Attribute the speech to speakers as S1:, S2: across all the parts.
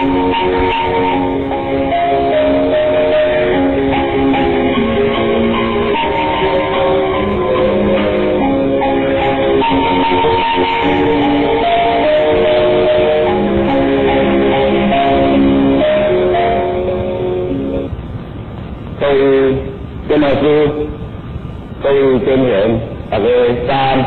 S1: 金老师，各位尊贤，大家三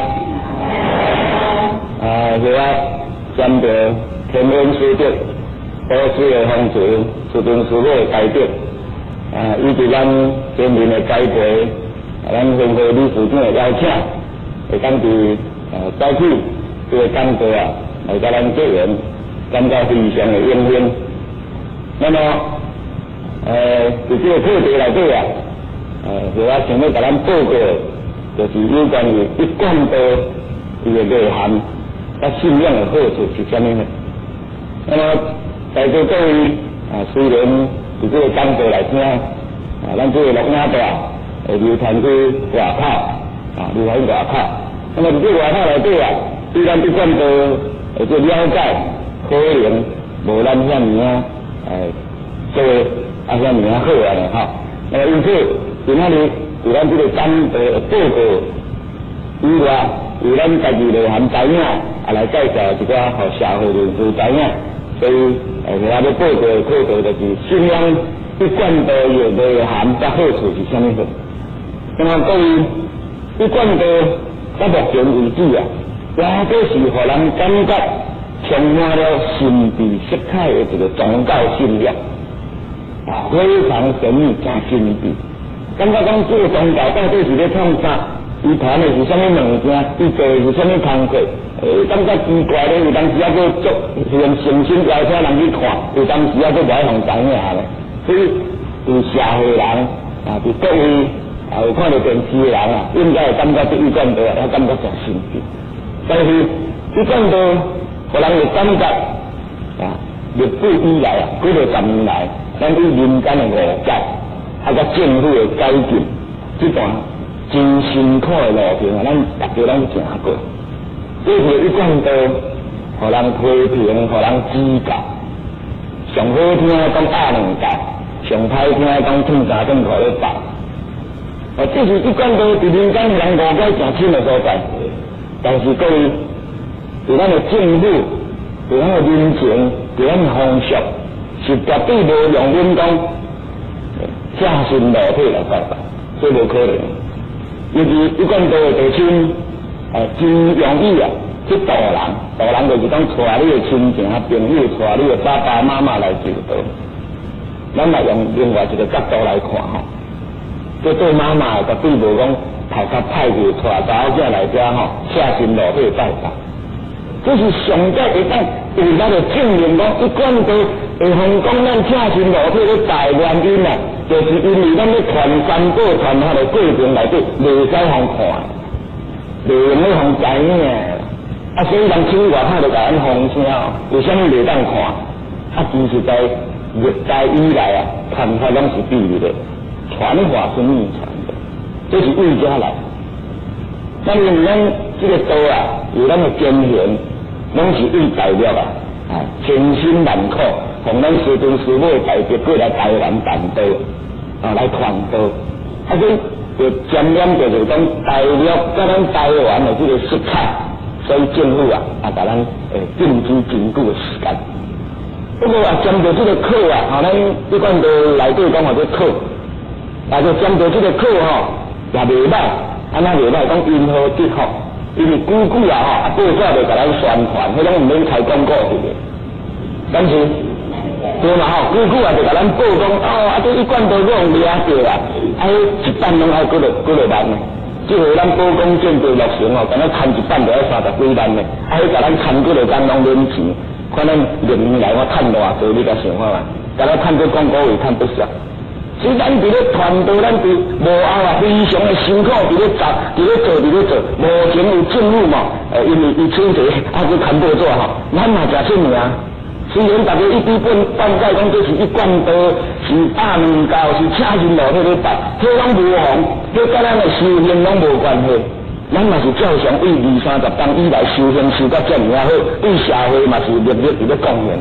S1: 我针对天恩师德、多师的风水、师尊师母的改革，以及咱前面的栽培，咱联合理事长的邀请，会当伫早起这个讲座来甲咱结缘，感到非常的荣幸。那么，伫这个课题内底我想要甲咱报告，就是有关于一贯道伊的内涵，甲信仰的好处是啥物呢？那么在座各位虽然伫这个讲座来听，咱这个录影带会流传去外口，流传去外口。那么伫这外口内底对咱一贯道会做了解，可能无咱遐尔做遐尔好安尼吼。那么因此，在那里有咱这个讲座的报告以外，有咱家己内涵知影，来介绍一寡互社会人士知影。所以，我要报告的课题就是信仰一贯道的内涵甲好处是啥物事。那么各位，一贯道到目前为止也都是互人感觉充满了神秘色彩的一个宗教信仰，非常神秘、真神秘。感觉讲这个宗教到底是咧创啥？伊传的是啥物物件？伊做的是啥物工课？感觉奇怪咧，有当时还佫足用诚心邀请人去看，有当时还佫无爱互知影咧。所以，对社会人对各位有看到电视的人应该会感觉这一贯道也感觉足神秘。但是一贯道，互人会感觉历史以来几个10年来，咱对民间的误解，甲政府的改进，这段真辛苦的路程咱大家拢行过。这是一贯道，互人批评，互人指教。上好听讲压2届，上歹听讲赚3顿块咧包。这是一贯道伫民间人误解诚深的所在。但是各位，对咱的政府，对咱的民情，对咱的风俗，是绝对无用阮讲舍身裸体来办法，这无可能。尤其一贯道的地亲，真容易去渡人就是讲带你的亲情朋友，带你的爸爸妈妈来就道。咱来用另外一个角度来看这做妈妈绝对无讲头壳歹去带查某仔来遮舍身裸体拜拜。这是上届会当有咱的证明讲，一贯道会通讲咱舍身裸体咧拜原因就是因为咱咧传三宝传下的过程内底，袂使互看，袂用咧互知影，所以人手外口就甲咱风声，为什么袂当看？其实在历代以来传法拢是秘密的，传法是秘传的，这是为家来。那么咱这个道有咱的经验，拢是为大陆千辛万苦，从咱师尊师母代表过来台湾办道，来传道，所以就沾染就是讲大陆甲咱台湾的这个色彩，所以政府甲咱定期评估的时间。不过针对这个课咱一贯道内底讲这课，就针对这个课也袂歹，安那袂歹讲因何结合。因为久报纸就甲咱宣传，迄种毋免开广告去的。但是对嘛久报就甲咱报讲这一贯道我用了解一版拢爱几落万呢？即回咱保公建筑落成敢若牵一版就要30几万呢，甲咱牵几落工拢免钱，看咱6年来我趁偌济，你甲想看嘛？甲咱趁这广告费趁不少。所以咱伫咧传道，咱伫幕后非常的辛苦，伫咧做，目前有政府因为伊请者去看报纸咱嘛诚出名。虽然大家一直半解讲这是一贯道，是压2教，是舍身裸体咧办，迄拢无红，迄甲咱的修行拢无关系。咱嘛是照常为20-30当以来修行修到遮尔好，对社会嘛是历历伫咧贡献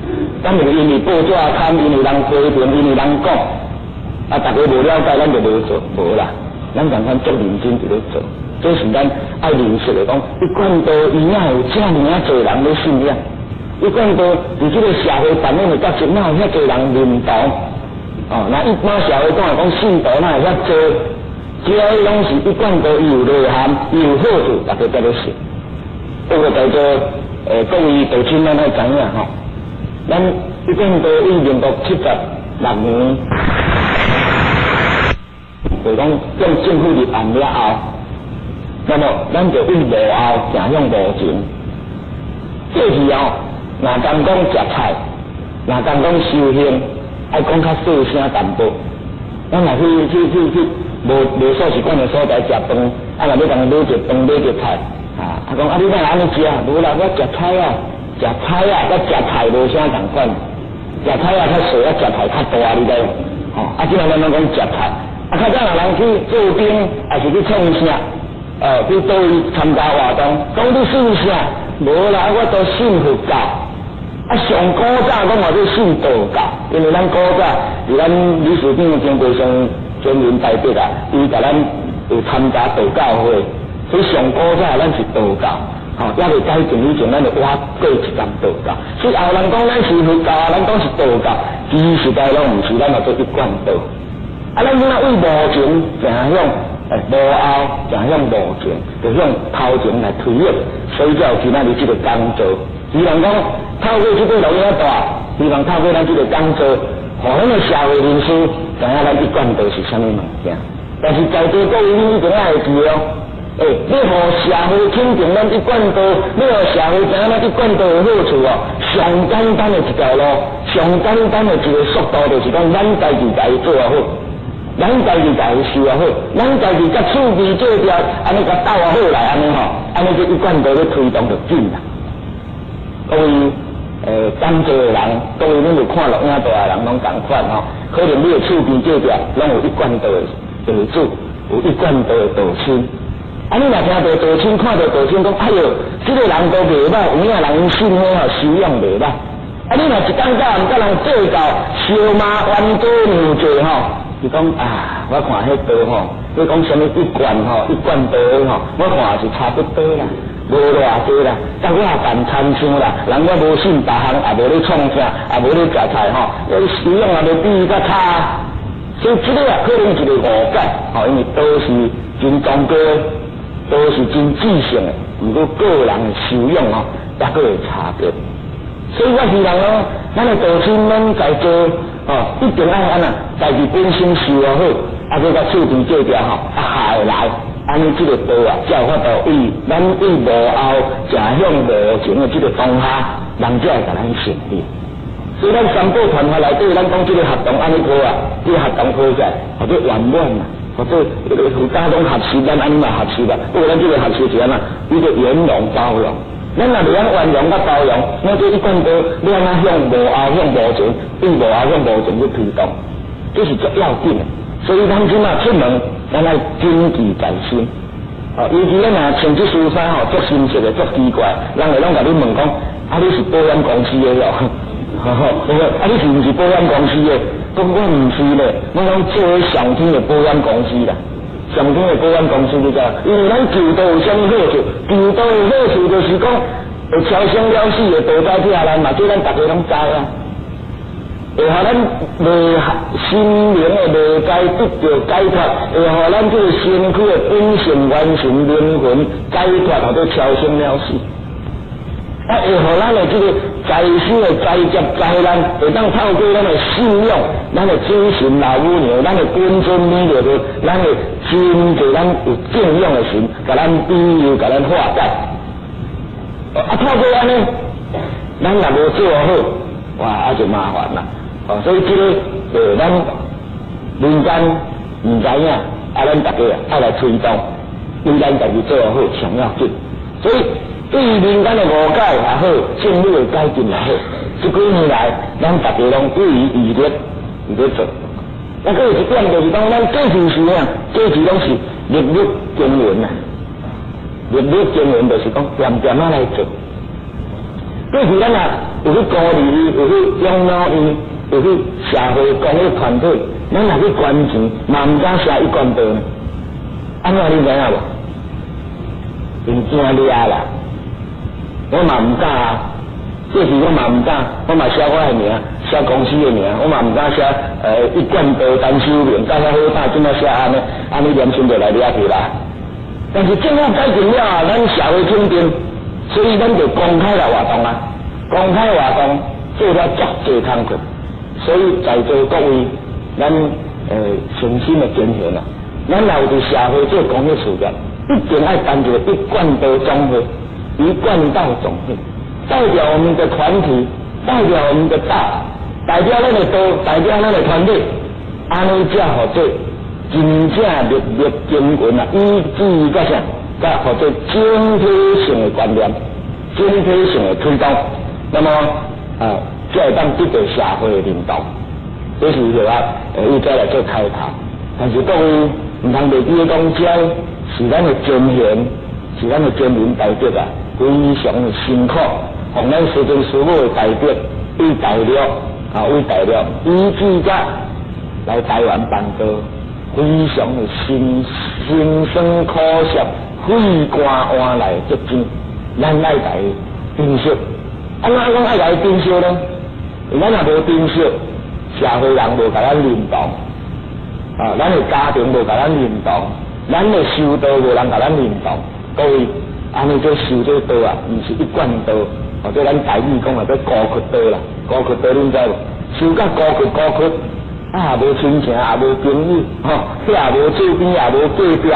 S1: 咱就因为报纸刊，因为人批评，因为人讲，啊，大家无了解，咱就无做，无啦。咱共款足认真伫咧做，这是咱爱认识的讲，一贯道伊哪有这么啊侪人咧信仰？一贯道伫这个社会扮演的角色，哪有遐侪人认同？哦，那一般社会讲信徒哪会遐多？这些拢是一贯道有内涵，有好处，大家才咧信。这个叫做各位道亲咱爱知影吼，咱一贯道以民国76年。就讲用政府立案了后，那么咱就为无后行向无前。过去哦，若讲食菜，若讲修行，爱讲较细声淡薄。咱若去无所习惯的所在食饭，啊，若要讲买一饭买一菜，啊讲啊你哪安尼食？无啦，我食菜啊，甲食菜无啥同款，食菜啊较细，啊食菜较大，你知？哦，啊，即摆咱讲食菜。啊，较早人去做兵，还是去创啥？去倒位参加活动，讲你信啥？无啦，我都信佛教。啊，上古早讲我都信道教，因为咱古早伫咱理事长经过上全民代表啊，伊甲咱有参加道教会，所以上古早咱是道教。哦，也未改正以前，咱就挖过一间道教。所以后人讲咱是佛教，咱讲是道教，其实在拢毋是，咱叫做一贯道。啊，咱今仔为无情行向无后，行向无前，就向头前来推演，所以才有今仔日这个工作。希望讲透过这个录音带，希望透过咱这个工作，互咱的社会人士知影咱一贯道是啥物物件。但是在座各位你一定要会记哦，你互社会肯定咱一贯道，你互社会知影咱一贯道的好处哦，上简单的一条路，上简单的一个速度，就是讲咱家己家己做好。咱家己家己受啊好，咱家己甲厝边做掉，安尼甲斗啊好来安尼吼，安尼就一贯道咧推动就紧啦。各位工作的人，各位恁有看录影带的人拢同款吼，可能你的厝边做掉，拢有一贯道的地主，有一贯道的道亲。啊，你若听到道亲，看到道亲讲，哎哟，这个人都袂歹，有影人信呢吼，修养袂歹。啊，你若一感觉毋甲人做到，烧麻冤多牛罪吼。是讲啊，我看迄道吼，你讲什么一贯吼，一贯道吼，我看是差不多啦，无偌济啦。但我也办餐厅啦，人我无信别行，也无咧创啥，也无咧食菜吼，我修养也无比伊较差。所以这个啊，可能是一个误解吼，因为都是真宗教，都是真知性的，毋过个人的修养吼，也佫有差别。所以我希望咯，咱的道亲们在做。哦，一定爱安啊，家己本身修啊好，啊再甲厝边做掉吼，啊下会来，安尼这个道啊，才有法度为咱为无后行向无前的这个当下，人才会甲咱成立。所以咱三宝传法内底，咱讲这个合同安尼做啊，这个合同做起来，或者圆满啊，或者有家中合适，咱安尼嘛合适啊。不过咱这个合适是安那，伊个圆融包容。咱若袂晓圆融甲包容，那这一贯道，你安那向无后向无前，对无后向无前去推动，这是足要紧的。所以咱即马出门，咱爱谨记在心。哦，尤其咱若穿这恤衫吼，足新色的，足奇怪，人会拢甲你问讲，啊你是保险公司的哦，啊你是毋是保险公司的？讲我毋是咧，我讲做上天的保险公司啦。上天的保险公司你知，因为咱求道有啥物好处？求道的好处就是讲，会超生了死的道在下来嘛，这咱大家拢知啊。会互咱心灵的内在得到解脱，会互咱这个身躯的本性完成灵魂解脱，或者超生了死。啊，会互咱的这个在世的灾劫灾难，会当透过咱的信仰，咱的精神老母娘，咱的君尊美乐的，咱的真对咱有敬仰的神，甲咱庇佑，甲咱化解。啊，透过安尼，咱若无做好，哇，啊就麻烦啦。哦，所以这个咱民间唔知影，啊，咱大家爱来推动，应该家己做好上要紧。所以对于民间的误解也好，政府的改进也好，这几年来，咱大家拢对于预热做。那个有一点就是讲，咱过去是啥？过去拢是日日经营啊，日日经营就是讲点点啊来做。过去咱啊有去鼓励伊，有去养老院，有去社会公益团体，咱若去捐钱，嘛毋敢写一贯道呢。安怎你知影无？因惊掠啦，我嘛毋敢啊。过去我嘛毋敢，我嘛写我的名，写公司的名，我嘛毋敢写一贯道单修名，甲遐好大，怎么写安尼连顺就来掠去啦。但是政府改变了啊，咱社会肯定，所以咱就公开来活动啊，公开活动做了足济工作，所以在座各位，咱诚心的坚持啊，咱若有伫社会做公益事业，一定要办一个一贯道总会，一贯道总会。代表我们的团体，代表我们的道，代表咱的道，代表咱的团队，安尼才或者真正立经群啊，依据个啥，甲或者整体性的观念，整体性的推动，那么才会当得到社会的认同。这是就伊再来做开头，但是各位唔通袂记讲，这是咱的尊贤，是咱的真民代表啊，非常的辛苦。从咱时政事务的代表为代表依据个来台湾办道，非常的辛酸苦涩，费肝换来结晶，咱爱来珍惜。安怎讲爱来珍惜呢？咱若无珍惜，社会人无甲咱认同，咱的家庭无甲咱认同，咱的修道无人甲咱认同。各位，安尼做修这道啊，毋是一贯道。或者咱台语讲啊，叫孤缺道啦，孤缺道恁知无？修到孤缺，啊，无亲情，也无朋友，也无厝边，也无隔壁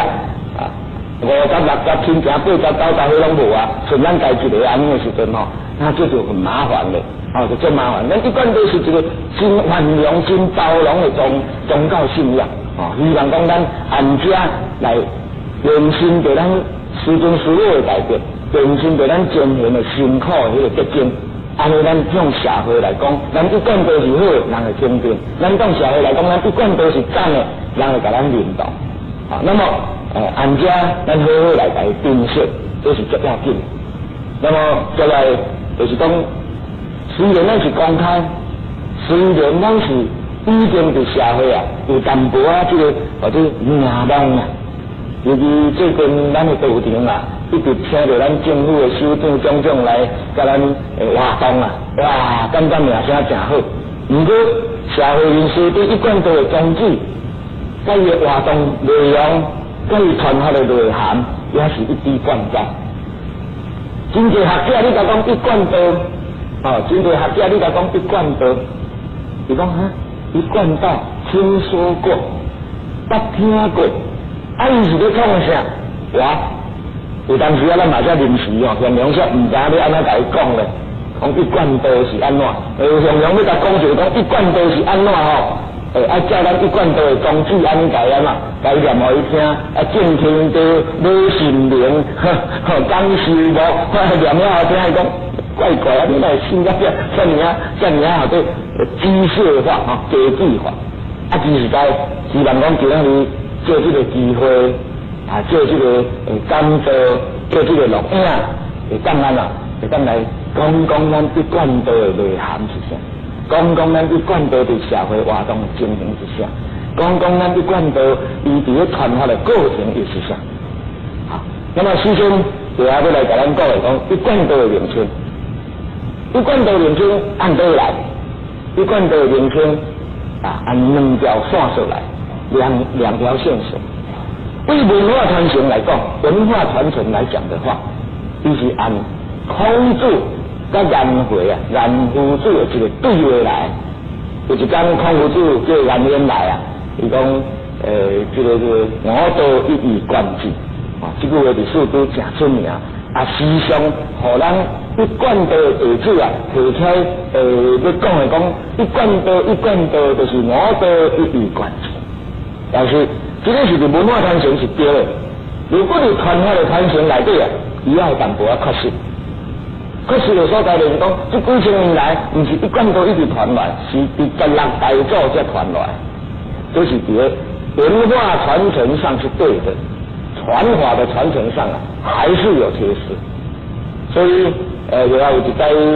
S1: ，50、60亲情，80、90岁拢无啊，剩咱家一个安尼的时阵那这就很麻烦了，就真麻烦。咱一贯都是一个真宽容、真包容的宗教信仰，希望讲咱安家来用心对咱时政事务的代表。本身对咱真贤的辛苦的迄个结晶，安尼咱向社会来讲，咱一贯都是好，人会肯定；咱向社会来讲，咱一贯都是赞的，人会甲咱认同。那么安家咱好好来甲伊珍惜，这是足要紧。那么再来就是讲，虽然咱是公开，虽然咱是已经对社会有淡薄这个或者名望啊，尤其最近咱的道场一直听到咱政府的首长种来甲咱活动哇，感觉名声真好。不过社会人士对一贯道的宗旨、甲伊的活动内容、甲伊传发的内涵，也是一知半解。真侪学者你甲讲一贯道，真侪学者你甲讲一贯道，伊讲一贯道听说过，捌听过，伊是咧创啥？有当时咱嘛才临时向阳说，唔知要安怎甲伊讲咧，讲一贯道是安怎？向阳要甲讲就讲一贯道是安怎照咱一贯道的宗旨安尼甲伊甲伊念互伊听，正听道无信灵，讲修无，念了后听伊讲怪怪你来信甲遮尔或者机械化科技化，其实在希望讲今仔日借这个机会。做这个讲座，做这个录影，会当咱来讲咱一贯道的内涵是啥，讲咱一贯道对社会活动的进行是啥，讲咱一贯道伊伫咧传发的过程又是啥。那么首先就要来甲咱讲一贯道的名称，一贯道名称按倒来，一贯道的名称按2条线索来，两条线索。对文化传承来讲，文化传承来讲的话，伊是按孔子甲颜回颜夫子的一个对话来。有一天孔夫子叫颜渊来伊讲这个我道一以贯之这句话伫四都真出名时常互咱一贯道的弟子提起要讲的讲一贯道就是我道一以贯之，但是。这个是个文化传承是对的，如果你传发的传承内底伊要淡薄缺失。缺失的所在就是讲，这几千年来，不是一贯道一直传来，是伫16代祖才传来，这是伫文化传承上是对的，传法的传承上还是有缺失。所以，有一代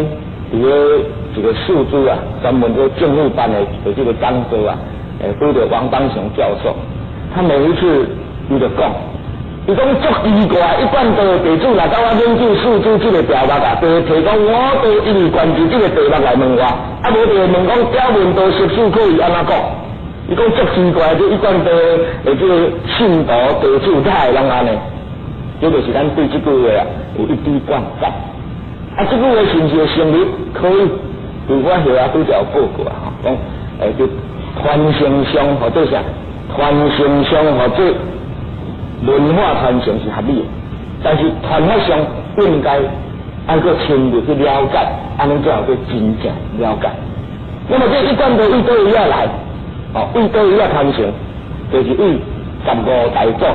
S1: 伫个一个树珠啊，专门做政府办的这个讲座啊，拄着王邦雄教授，他每一次伊就讲，伊讲足奇怪，一般都地主来甲我研究树珠这个条目啊，就提讲我都一律关注这个题目来问我，啊无就问讲表面都实事可以安怎讲？伊讲足奇怪，就一般都这个信徒地主太人安尼，这就是咱对这句话啊有一滴观感。啊，这句话是不是成立？可以，如我后啊拄则有报过啊，讲就传承上或者啥，传承上或者文化传承是合理的，但是传法上应该按个深入去了解，安尼最后去真正了解。那么这一贯的为倒位啊来，为倒位啊传承，就是为15大祖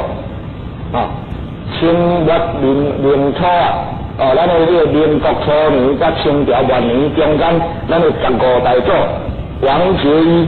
S1: 清末年初啊。咱的这个民国初年甲清朝末年中间，咱的15大祖王杰一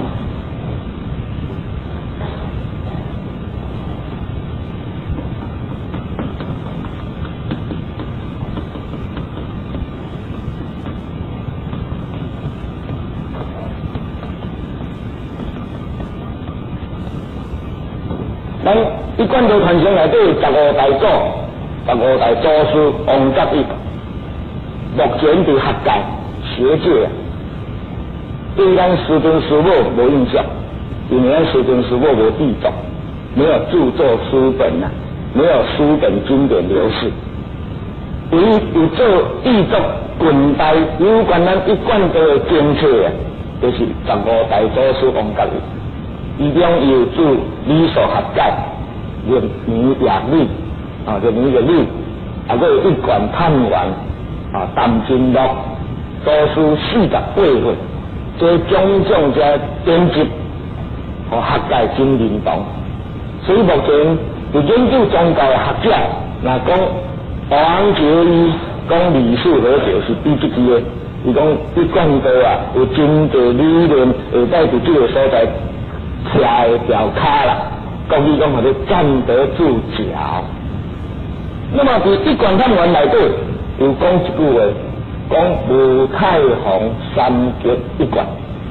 S1: 咱一贯的传承内底15大祖。15大祖师王哲一，目前伫学界学界对咱师尊师母无印象，因为咱师尊师母无地藏，没有著作书本啊，没有书本经典流失。唯一有做译作近代有关咱一贯的监测啊，就是15大祖师王哲一，其中有著理数学界、年夜历。就年个历，还有一贯探源谈经录，多书48份，这种种这编辑，学界真认同。所以目前有研究宗教的学者，那讲王杰一讲历史学就是比这支的，伊讲一贯道啊，有真济理论会在伫这个所在徛的条卡啦，国语讲叫做站得住脚。那么伫一贯探源内底有讲一句话，讲吴太洪三绝一贯。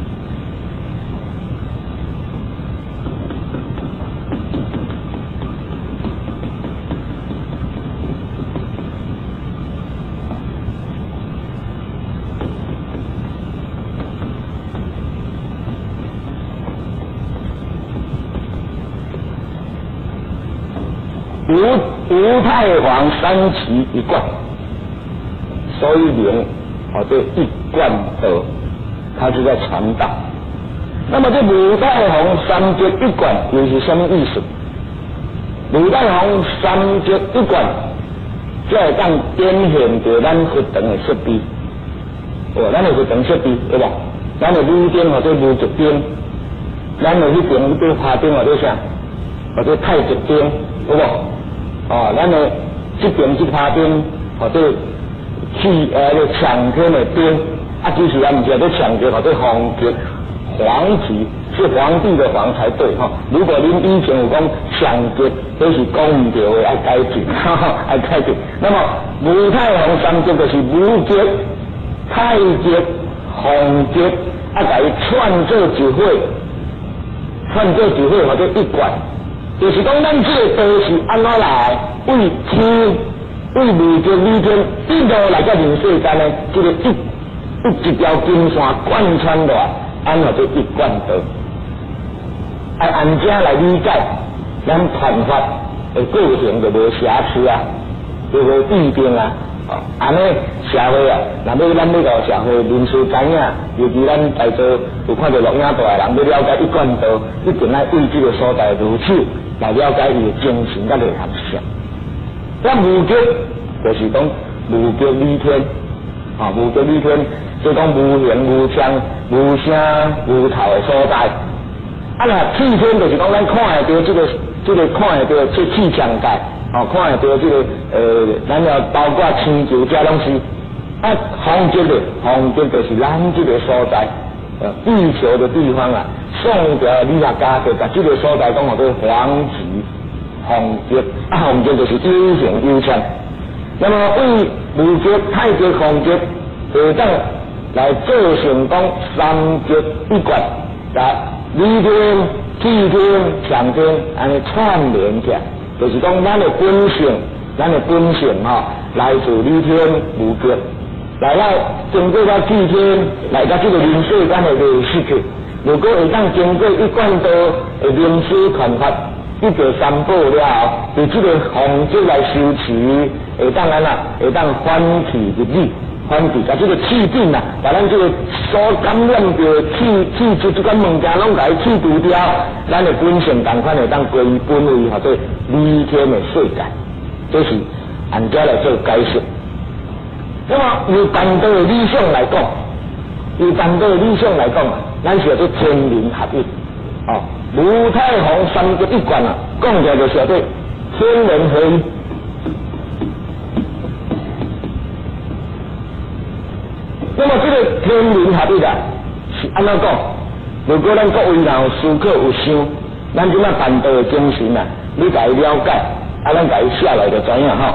S1: 吴太皇三奇一贯，所以名这一贯道，它是在传道。那么这吴太皇三绝一贯又是什么意思？吴太皇三绝一贯，才会当展现着咱佛堂的设备。咱的佛堂设备对无？咱的女灯或者武则灯，咱的迄边对花灯或者啥，或者太极灯，对无？咱的这边这花灯或者抢天的灯，其实咱唔是在抢劫或者皇劫，皇旗是皇帝的皇才对如果您以前有讲抢劫，都是讲唔对的，要改进，要改进。那么吴太皇三绝就是武劫、太极、皇劫，甲伊串做一会，或者一贯。就是讲，咱这个道是安怎来？为天、为未见理天一路来到人世间呢？这个一条金线贯穿落来，安怎做一贯道？按这来理解，咱传法的过程就无瑕疵啊，就无弊病啊。安尼社会啊，若要咱要到社会人士知影，尤其咱在座有看到录影带的人，要了解一贯道，一定爱为这个所在如此。来了解伊的精神甲内涵是啥？咱无极就是讲无极理天，无极理天，即讲无形无相、无声无头的所在。若气天就是讲咱看会到这个看会到这气象界，看会到这个咱要包括星球这拢是。方极就是咱这个所在。地球的地方啊，宋朝理学家就把这个所在讲做黄旗、红极，红极就是幽形幽相。那么为武极、太极、红极， 会当来做成讲三极一贯，甲理天、气天、强天安尼串联起来，就是讲咱的本性吼，来自理天无极，来到经过到气天，来到这个人世间的历史去，如果会当经过一贯道的名师传法，一个三宝了后，对这个方式来修持，会当咱啊，会当反气入理。反气，甲这个气病啊，把咱这个所感染到气出这款物件，拢甲伊去除掉，咱的本性同款会当归本位，或者理天的世界，这是按照来做解释。那么由办道的理想来讲，咱是要做天人合一，哦，五太皇三极一贯啊，讲起来就是要做天人合一。那么这个天人合一啊，是安怎讲？如果咱各位若有思考有想，咱即摆办道的精神啊，你甲伊了解，啊，咱甲伊写来就知影吼。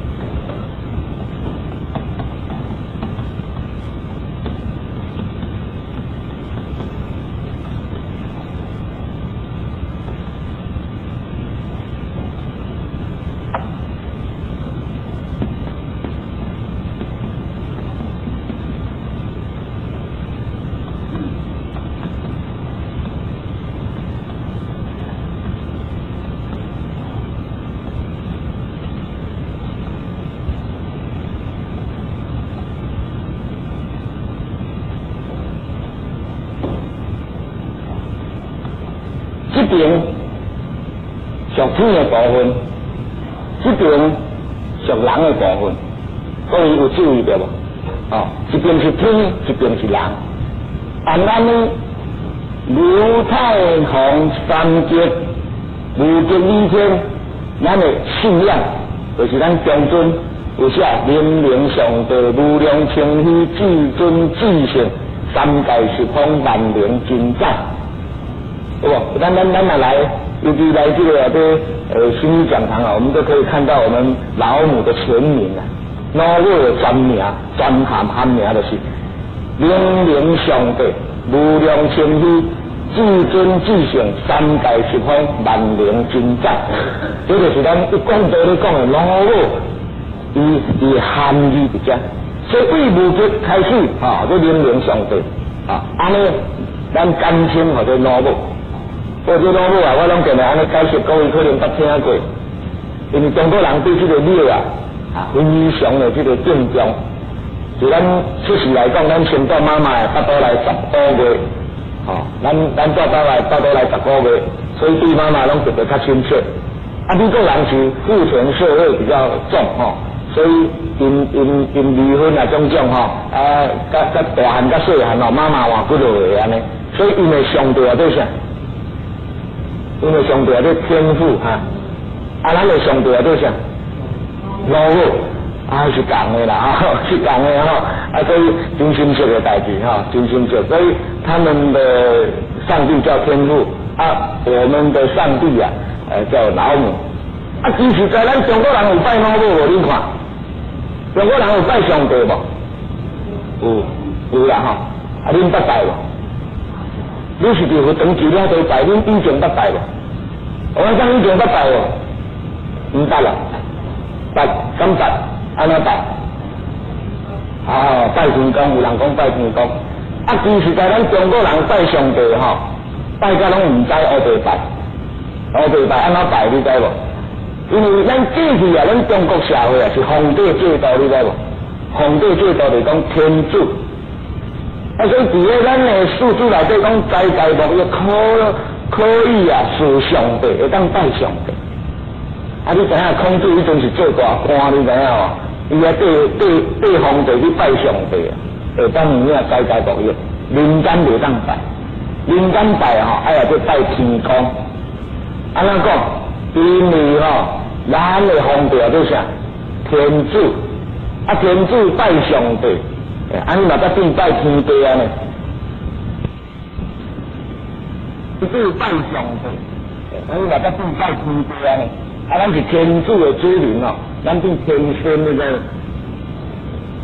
S1: 这边属天的部分，这边属人的部分，各位有注意到无？哦，一边是天，一边是人。按咱呢，六太皇三极无极理天，咱的信仰就是咱中尊有写明明上帝无量清虚至尊至圣三界十方万灵真赞。对不？咱来，尤其来这个心理讲堂啊，我们都可以看到我们老母的全名啊，老母的全名、全含名就是明明上帝无量清虚至尊至圣三界十方万灵真赞，这就是咱一讲道咧讲的老母，伊含义伫遮，所以无极开始啊，这明明上帝啊，安尼咱简称或者老母。或者老母啊，我拢定来安尼解释，各位可能捌听过，因为中国人对这个庙啊，非常的这个敬重。就咱出世来讲，咱先到妈妈巴肚来10个月，哦，咱爸爸来巴肚来10个月，所以对妈妈拢特别较亲切。啊，美国人是父权社会比较重吼，所以因离婚啊种吼，甲大汉甲细汉哦，妈妈换几落个安尼，所以因为上帝啊对啥？因为上帝啊，这天父哈，啊，咱的上帝啊，对啥？老母啊，是共的啦，哈，是共的哈，啊，所以真心切的代志哈，真心切，所以他们的上帝叫天父啊，我们的上帝啊，叫老母啊。其实在咱中国人有拜老母无？你看，中国人有拜上帝无？有啦哈，啊，恁捌拜无？你是伫学长期了都拜，恁以前捌拜无？我讲以前捌拜无？唔捌啦，拜敢拜？安怎拜？拜天公，有人讲拜天公。啊，其实在咱中国人拜上帝吼，拜甲拢唔知黑白拜，黑白拜安怎拜你知无？因为咱过去啊，咱中国社会啊是皇帝制度，你知无？皇帝制度就是讲天主。啊，所以伫咧咱的数字内底讲，斋戒沐浴可以啊，事上帝会当拜上帝。啊，你知影孔子迄阵是做大官，你知影哦？伊啊对皇帝去拜上帝啊，会当有影斋戒沐浴，民间袂当拜，民间拜吼，哎呀，要拜天公。安怎讲？因为吼，咱的皇帝啊，做啥？天主，啊，天主拜上帝。安尼嘛，甲变拜天地安尼，就是拜上帝。安尼嘛，甲变拜天地安尼。啊，咱是天主的子民哦，咱变天仙那个。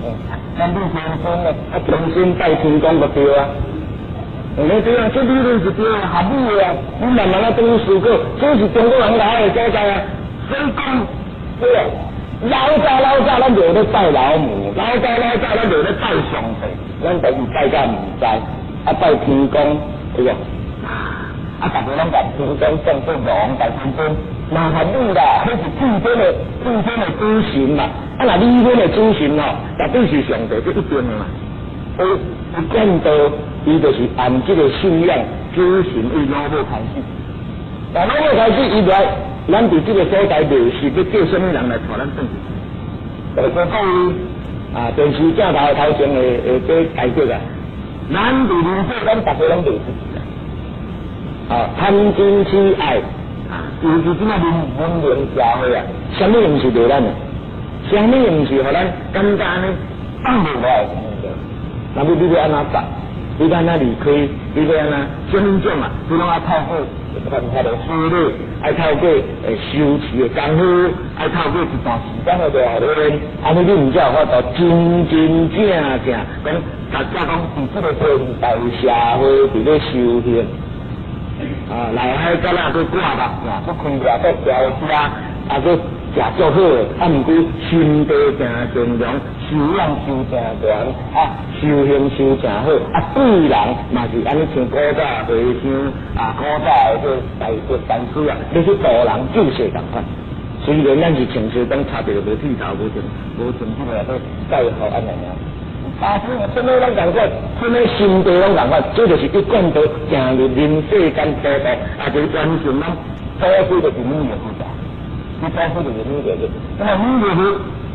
S1: 咱你天尊咧，重新拜天公就对啊。你这样，这理论是对啊，合理的啊。你慢慢等于思考，这是中国人来的所在啊。所以讲，对啊，老早咱就咧拜老母，老早咱就咧拜上帝，咱就是拜甲唔知，拜天公，哎呀，大家拢甲天公送送王拜天公，那合理啦，那是天尊的主神嘛。那理论的主神哦，绝对是上帝，这一定的嘛。见到伊就是按这个信仰主神为老母开始，但老母开始以来，咱伫这个所在就是要叫什么人来带咱转去？就是讲电视镜头前会解决啊。咱伫人世，咱大家拢袂出去啊。贪嗔痴爱尤其即个文明社会啊，什么毋是对咱的？什么毋是互咱简单的放不落来？那么你要安怎办？你要安怎离开？你要安怎什么种啊？你拢要透过他的思虑，要透过修持的功夫，要透过一段时间的磨练，安尼你唔才有法度真正讲，大家讲伫这个现代社会伫咧修行内海甲那去挂目镜，去开掠去调车，去食足好，毋过心地诚善良，修养修诚悬，修行修诚好，对人嘛是安尼像古早和尚古早的这大佛禅师你去度人救世同款。虽然咱是穿西装插着无剃头，无穿这个去介绍安尼啊。什么拢同款，什么心地拢同款，这就是一贯道行入人世间道道，就是完全咱所有的是你的负责。你包括就是你的，那么你就是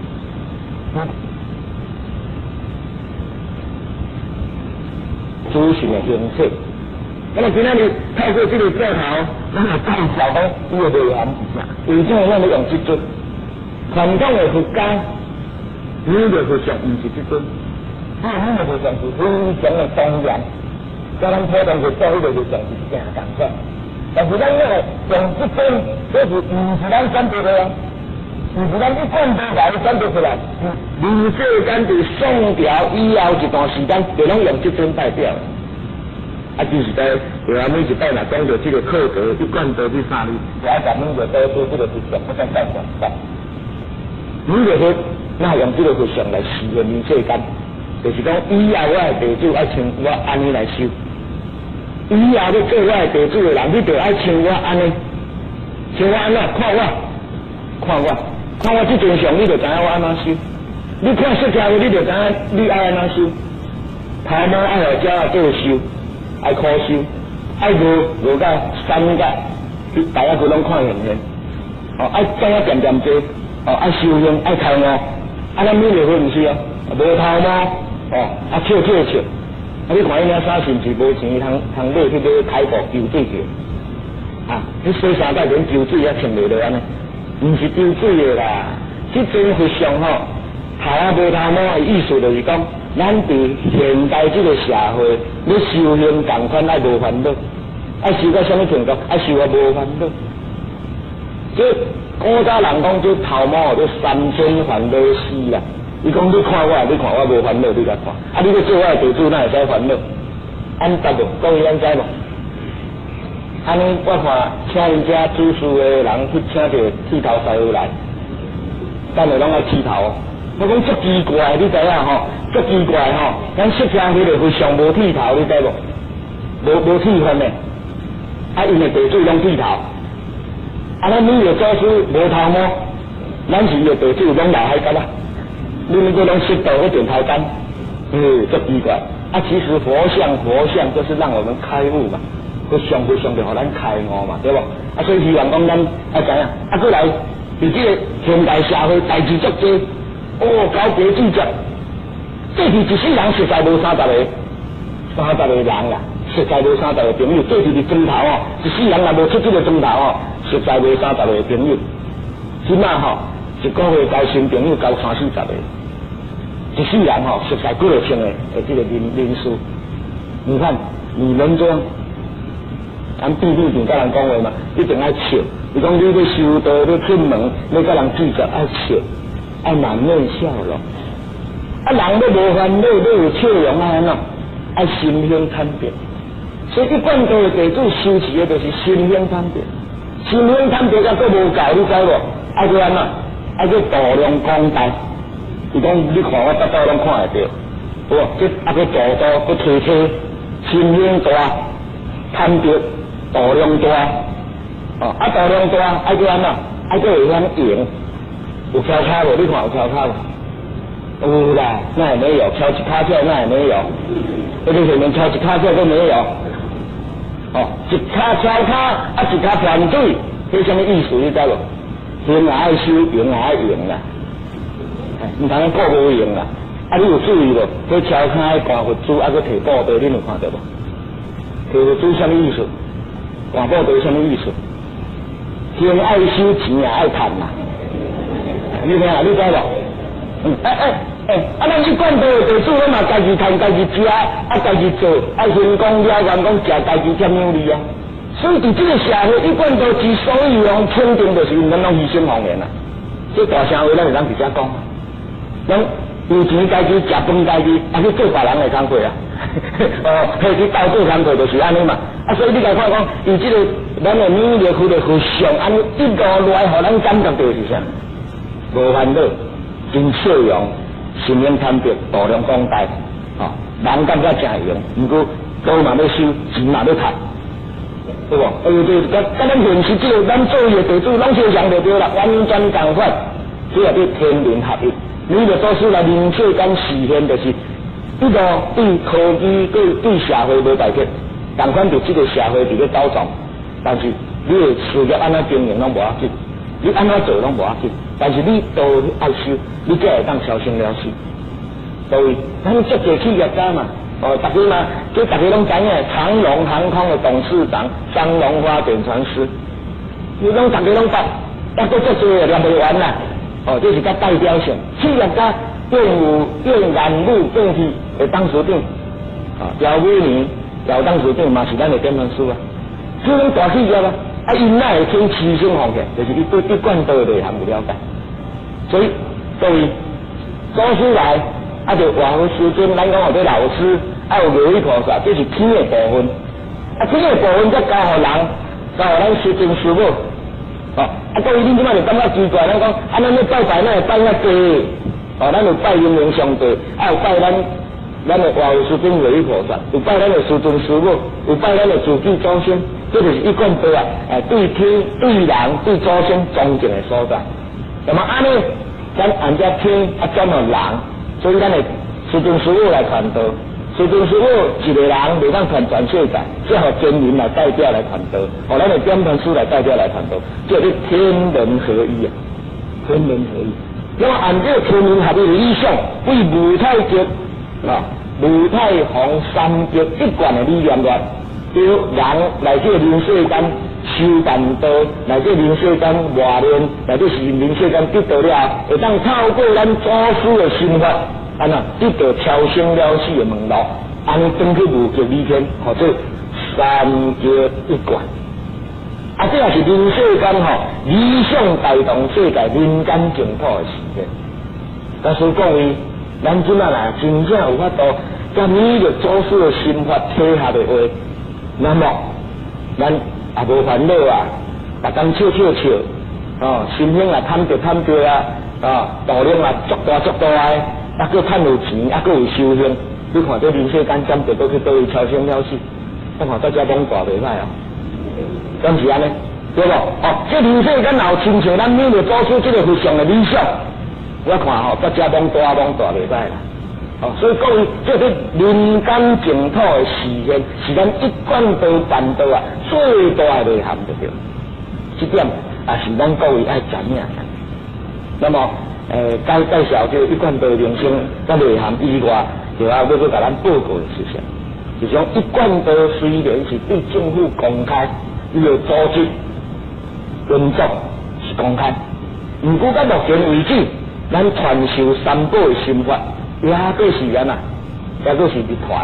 S1: 主神的形式。那么今天你透过这个教头，咱来介绍讲伊的内涵是啥？为什么咱要用这尊？传统的佛家，你的佛像不是这尊，你的佛像是非常的庄严，跟咱普通佛教迄个佛像是正同款。但是咱用这尊，这是不是咱选择的啊？不是咱一贯道来选择出来。人世间伫宋朝以后一段时间，就拢用这尊代表。就是在每一摆若讲到这个课格一贯道去啥哩，就要咱们就多做这个佛像，不能再广泛。你就说，那用这个佛像来示现人世间，就是讲以后我的弟子爱像我安尼来修。以后要做我的弟子的人，你就爱像我安尼，像我安怎看我这尊像，你就知影我安怎修。你看释迦佛，你就知影你爱安怎修。头毛爱互鸟做修，爱苦修，爱无到三界，大家佢拢看现现。爱怎样点点做，爱修行，爱开悟。咱每个人毋是无头毛，笑。你看伊领衫是毋是无钱通买去买开国救水去？你洗衫仔连救水也穿袂落安尼，毋是救水的啦。这尊佛像头无头毛的意思就是讲，咱伫现代这个社会，你修行同款爱无烦恼，爱修到什么程度？爱修到无烦恼。这古早人讲这头毛这3000烦恼丝啦。伊讲你看我无烦恼，你甲看。你要做我的弟子，哪会使烦恼？安答无？讲伊安知无？安尼我看请因遮主事的人去请一个剃头师傅来，咱就拢爱剃头。我讲足奇怪，你知影足奇怪咱释迦迄个佛像无剃头，你知无？无剃分的，因的弟子拢剃头。咱女的祖师无头毛，咱是伊的弟子拢留海干啦。你们都拢识到一点头干，足奇怪。其实佛像就是让我们开悟嘛，佛像就互咱开悟嘛，对不？所以希望讲咱知影，过来，伫这个现代社会代志足多，交别计较，这是一世人实在无30个人啦，实在无30个朋友，这是砖头一世人若无出这个砖头实在无30个朋友，即摆一个月交新朋友交30-40个。一世人实在几个千的这个人数，你看你能这样？咱必须甲人讲话嘛，一定爱笑。你讲你要修道，要出门，要甲人聚集，爱笑，爱满面笑容。 啊，人要无烦恼，要有笑容啊，安怎？爱心胸坦白。所以一贯道的地主修持的就是心胸坦白。心胸坦白，甲佫无够，你知无？爱去安怎？爱去度量广大。伊讲，你看我搭拢看会到，好，即啊去度度，去推车，心胸大，坦白，度量大。哦，啊度量大，爱去安怎？爱去会晓用。有敲叉无？你看有敲叉无？有啦，那也没有，敲一卡票那也没有，而且连敲一卡票都没有。哦，一卡敲卡，啊一卡盘水，这什么意思？你知无？心也爱修，用也爱用啦。唔通讲顾无用啦。啊，你有注意无？这敲卡的挂佛珠，啊，佮提布袋，你有看到无？提佛珠什么意思？挂布袋什么意思？心爱修，钱也爱赚啦。你听啊，你知无？啊，咱一贯道的地主，咱嘛家己赚，家己食，啊，家己做，啊，先讲了，人讲食家己占有利啊。所以伫这个社会，一贯道之所以用肯定，就是因咱拢牺牲奉献啦。这大声话，咱会当直接讲，咱有钱家己食饭家己，啊去做别人的工课啊。哦，或去斗做工课就是安尼嘛。啊，所以你来看讲，伊这个咱的免疫力的和上，安尼一路来，互咱感觉到是啥？无烦恼，真笑容，心灵坦白，度量广大，哦，人感觉真用，不过刀嘛要收，钱嘛要赚，对不？就是甲咱现实这个，咱做业地主，拢相像就对啦，完全相反，只要对天人合一。你就做出来人世间实现，就是一个对科技、对社会无代替，同款就这个社会伫咧走动，但是你的事业安怎经营拢无要紧，你安怎做拢无要紧。但是你都爱修，你才会当消声了事。所以，咱足侪企业家嘛，哦，大家嘛，即大家拢知影，长荣航空的董事长张荣发典传师，你拢大家拢捌，抑个足侪念袂完啦。哦，这是较代表性。企业家用男女用去的董事长，啊，姚伟年姚董事长嘛是咱的典传师啊，这种大企业啊。啊，因哪会听牺牲奉献，就是伊对一贯道的内涵不了解，所以各位做出来，啊，就华佛师尊，咱讲或者老师，啊有如意菩萨，这是天的部分，啊天的部分才教互人，教互咱师尊师母，哦，啊各位恁即摆就感觉奇怪，咱讲啊，咱咧拜拜，咱会拜遐济，哦，咱有拜阴阳上帝，啊有拜咱的华佛师尊如意菩萨，有拜咱的师尊师母，有拜咱的祖祖祖先。这就是一贯道啊！对天、对人、对祖先尊敬的所在。那么安尼，咱按照天啊转到人，所以咱的师尊师母来传道。师尊师母一个人袂当传全世界，只好真人来代表来传道，互咱的典传师来代表来传道，这是天人合一啊！天人合一。那么按这天人合一的理想，为无太极啊、无太洪三极一贯的理念来。叫人来这人世间修办道，来这人世间磨练，来这是人世间得到了，会当透过咱祖师的心法，安那得到超生了死的门路，安登去无极理天，或者三极一贯。啊，这也是人世间吼理想带动世界人间净土的时间。但是各位，咱今仔啦，真正有法度，甲你着祖师的心法贴下的话。那么，咱也无烦恼啊，逐天笑，哦，心胸也坦白啊，啊，道量也足大的，啊，佮趁有钱，啊，佮有修行。你看这人世间怎地都去倒去超生了死，我看大家拢大袂歹啊，敢是安尼？对不？哦，这人世间老亲像咱每个祖师这个非常的理想，我看吼，大家拢大袂歹啦。哦，所以各位，这个人间净土的实现，是咱一贯道办道啊最大的内涵就对。这点也是咱各位爱知影。那么，介绍这一贯道人生甲内涵以外，就要甲咱报告的事情，就讲一贯道虽然是对政府公开，伊个组织运作是公开，不过到目前为止，咱传授三宝的心法。也个是安啊，也个是密传，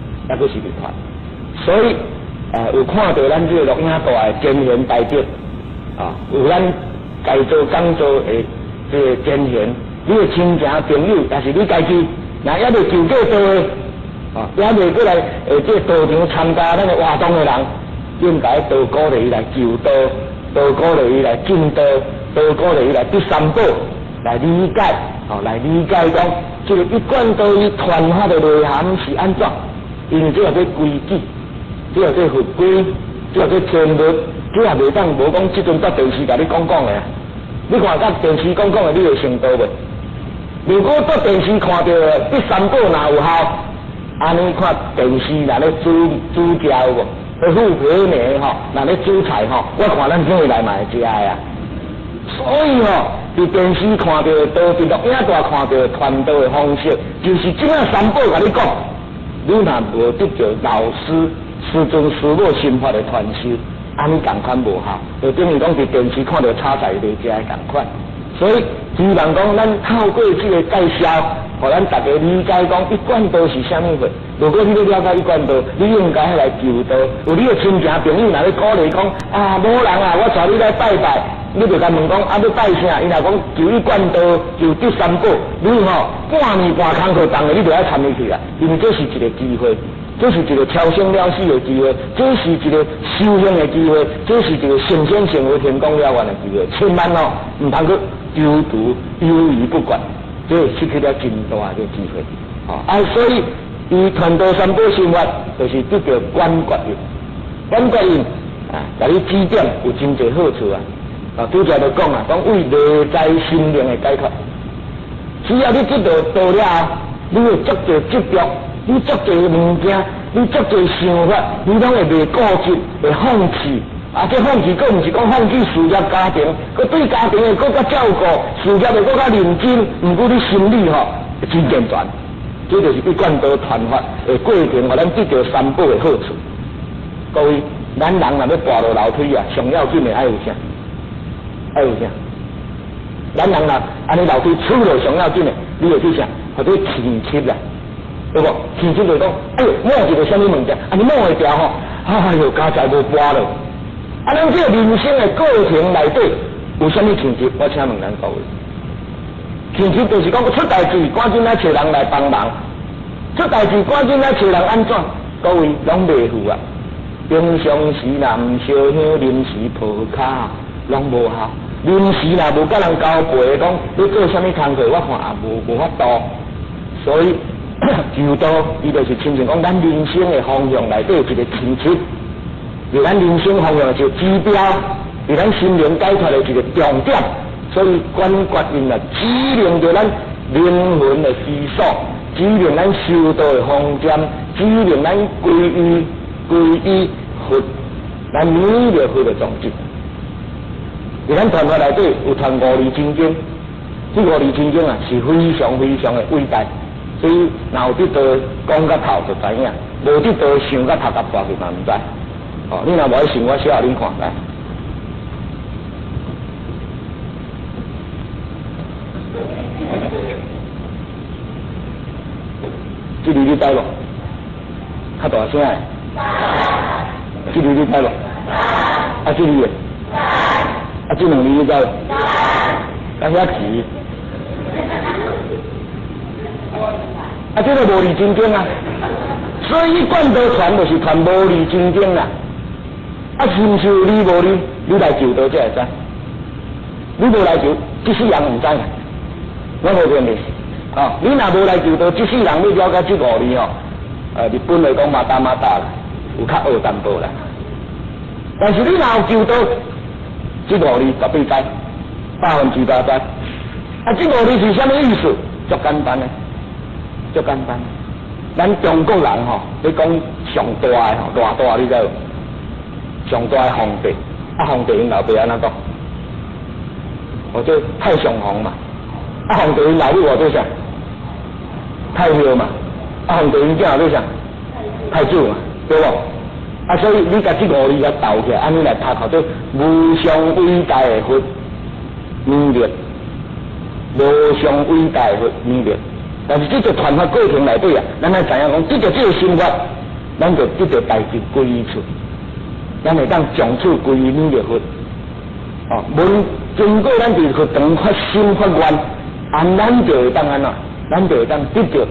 S1: 所以有看到咱这个录影带的真言大德啊，有咱该做讲座的这个真言，你的亲戚朋友，但是你家己那也未求过道的，也未过来这道场参加咱个活动的人，应该多鼓励伊来求道，多鼓励伊来敬道，多鼓励伊来得三宝，来理解，来理解讲，这个一贯道伊传法的内涵是安怎？因为这个规矩，这个法规，这个天律，这也袂当无讲即阵在电视甲你讲的。你看甲电视讲的，你会成道袂？如果在电视看到这三宝哪有效？安尼看电视哪咧煮教无？去富皮面哪咧煮菜我看咱怎会来买食呀？所以伫电视看到的道，伫录影带看到的传道的方式，就是即摆三宝甲你讲。你若无得到老师、师尊、师母心法的传授，安尼共款无效，就等于讲伫电视看到炒菜类食的共款。所以希望讲咱透过这个介绍，互咱大家理解讲一贯道是啥物货。如果你要了解一贯道，你应该来求道。有你的亲戚朋友若咧鼓励讲某人我带你来拜拜。你就甲问讲要拜啥？伊若讲求一贯道，求得三宝，你半年半空课当的，你就要参与去啦。因为这是一个机会，这是一个超生了死的机会，这是一个修行的机会，这是一个神仙成为天公了愿的机会。千万唔通去丢毒忧于不管，这失去了真大的机会。所以伊传道三宝心法，就是得到观觉印，观觉印甲你指点有真侪好处啊。拄则就讲讲为内在心灵的解脱，只要你这道道了，你会足侪执着，你足侪物件，你足侪想法，你拢会袂固执，会放弃。这放弃，佫毋是讲放弃事业家庭，佫对家庭的佫较照顾，事业的佫较认真，毋过你心理真健全。这就是一贯道传法的过程，互咱得到三宝的好处。各位，咱人若要跋落楼梯上要紧的爱有啥？爱有啥？咱人啦，安尼楼梯出落上要紧的，你会去啥？或者前七啦，对不？前七就讲，哎呦，摸一个什么物件，你摸会掉哎呦，家财无搬了。咱这个人生的过程内底有啥物前七？我请问咱各位，前七就是讲出代志，赶紧来找人来帮忙；出代志，赶紧来找人安怎？各位拢袂赴啊！平常时若毋烧香，临时抱脚，拢无效。临时若无甲人交陪，讲你做啥物工课，我看也无法度。所以求道，伊就是亲像讲咱人生的方向内底一个前七，是咱人生方向的一个指标，是咱心灵解脱的一个重点。所以观觉印指明着咱灵魂的思索，指明咱修道的方针，指明咱皈依佛，咱弥勒佛的宗旨。在咱传法内底有传五字真经，这五字真经是非常非常的伟大，所以若有得到讲到头就知影，无得到想到头壳破去嘛唔知。你若无爱信，我写互恁看来。这字你知无？较大声诶！这字你知无？这字诶！这两字你知无？敢遐字？这个无字真经所以一贯道传就是传无字真经啦。是毋是有理无理？你来求道才会知。你无来求，即世人唔知。我无骗你。你若无来求道，即世人要了解这五字日本来讲马达啦，有较学淡薄啦。但是你若有求道，这五字就必知，100%知。这五字是啥物意思？足简单的，足简单。咱中国人你讲上大的偌大，你知无？上大的皇帝，皇帝因老爸安怎讲？或者太上皇嘛？皇帝因老母话做啥？太后嘛？皇帝因囝话做啥？太子嘛？对不？所以你甲这五字甲斗起来，安尼来读叫做无上伟大的佛弥勒，无上伟大的佛弥勒。但是这个传法过程内底咱来知影讲，得到这个心法，咱就得到大智归依处，咱会当从此归依弥勒佛。无经过咱伫佛堂发心发愿，咱就会当安怎？咱就会当得到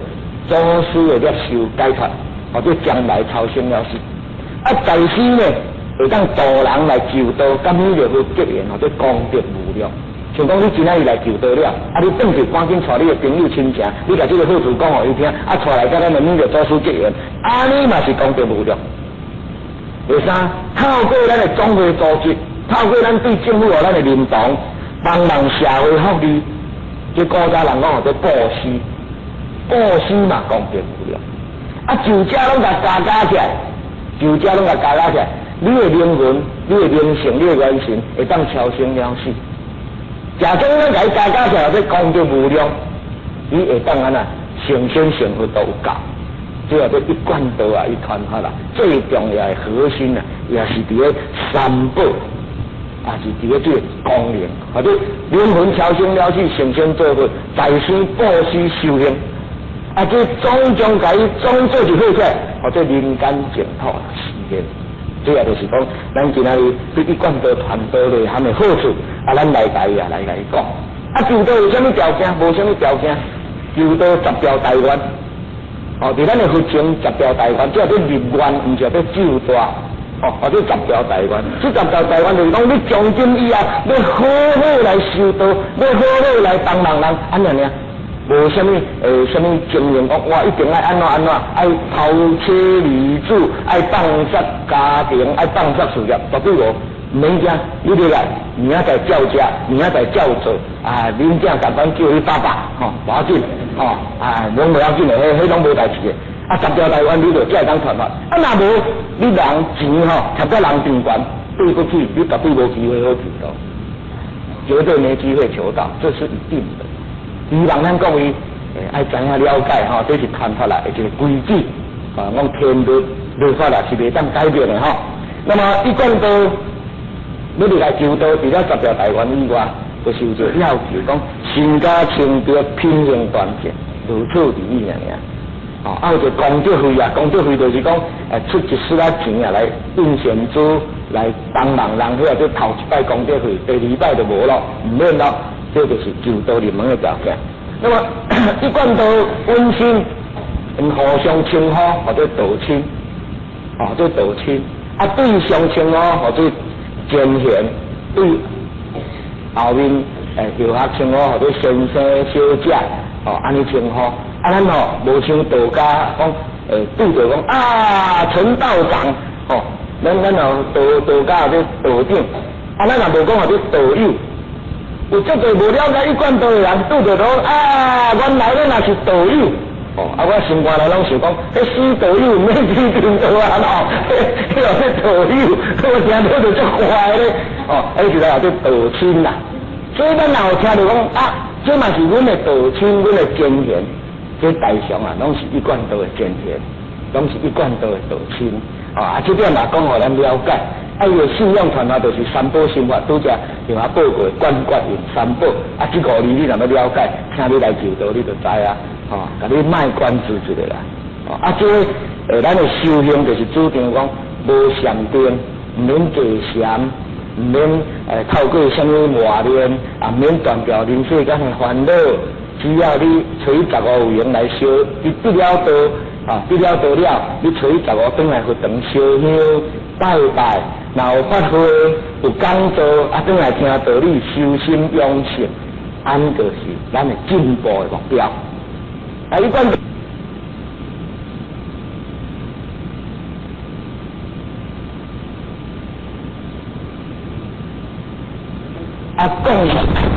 S1: 祖师的接受解脱，或者将来超生了事。啊，在世呢，会当度人来救度，咁你就去结缘，或者功德无量。像讲你今仔日来救度了，啊，你转去赶紧带你的朋友亲戚，你甲这个好处讲互伊听，啊，带来甲咱的你着祖师结缘，安尼嘛是功德无量。第三，透过咱的总会组织，透过咱对政府咱的认同，帮忙社会福利，即古早人讲叫布施，布施嘛功德无量。啊，就这拢甲加起来，就这拢甲加起来，你的灵魂、你的灵性、你的元神会当超生了死。假装咱甲伊加起来，这功德无量，你会当安那成仙成佛都有够。这叫做一贯道啊，一传法啦。最重要的核心啊，也是伫咧三宝，也是伫咧这个功能，或者灵魂超生了去成仙做佛，在生布施修行，啊，这总将甲伊总做一好起来，或者人间净土实现。这也就是讲，咱今仔日对一贯道传道内涵的好处，啊，咱来甲伊啊来讲。啊，求道有啥物条件？无啥物条件，求道10条大愿。哦，伫咱的佛经10条大愿，即係啲立愿，唔是要咒大。哦，或者10条大愿，这10条大愿就是讲，你从今以后要好好来修道，要好好来帮忙人，安尼尔。无啥物啥物经验讲，我一定爱安怎安怎，爱抛妻离子，爱放弃家庭，爱放弃事业，绝对无。唔免惊，你入来，明仔载叫家，明仔载叫做啊，恁囝共款叫你爸爸，吼，无要紧，吼，啊，拢无要紧的，迄拢无代志的。啊，10条大愿你就才会当传法。啊，若无你人钱吼，贴在人边关，对不起，你绝对无机会好求到，绝对没机会求到，这是一定的。希望咱各位爱知影了解吼，这是传法来的一个规矩，啊，讲天律律法啦是袂当改变的吼。那么一贯道。你哋来求道，除了10条大愿以外，就是有一个要求讲，身家清白、品行端正，如此如意尔。哦，啊有一个功德费啊，功德费就是讲，出一丝仔钱啊来印现珠，来帮忙人，或者头一摆功德费，第2摆就无咯，唔免咯，这就是求道入门的条件。那么一贯道温馨，互相称呼或者道亲，哦，这道亲，啊对上称呼或者贤贤，对后面游客称呼或者先生小姐，哦，安尼称呼。啊，咱吼无像道家讲，对着讲啊，陈道长，哦，咱吼道家或者道长，啊，咱也无讲或者道友。有足个无了解一贯道的人，对着讲啊，原来咱也是道友。哦，啊，我心肝内拢想讲，迄死道友免去听道啊咯，迄个是道友，我听到就足坏咧。哦，迄时代也叫道亲啦。所以咱若有听到讲啊，这嘛是阮的道亲，阮的贤贤，这大上啊，拢是一贯道的贤贤，拢是一贯道的道亲。啊，这点嘛讲互咱了解。啊，伊的信仰传法就是三宝心法，拄则用啊报过观觉用三宝。啊，这5字你若要了解，请你来求道，你就知啊。哦，甲你卖关子一个啦。哦，啊，这咱的修行就是主张讲无禅定，唔免坐禅，唔免透过什么磨练，啊，唔免断掉人世间的烦恼。只要你找15有闲来修，你得了道，啊，得了道了，你找15转来佛堂烧香拜拜，若有法会有讲座，啊，转来听道理，修心养性，安就是咱的进步的目标。啊，一贯啊，讲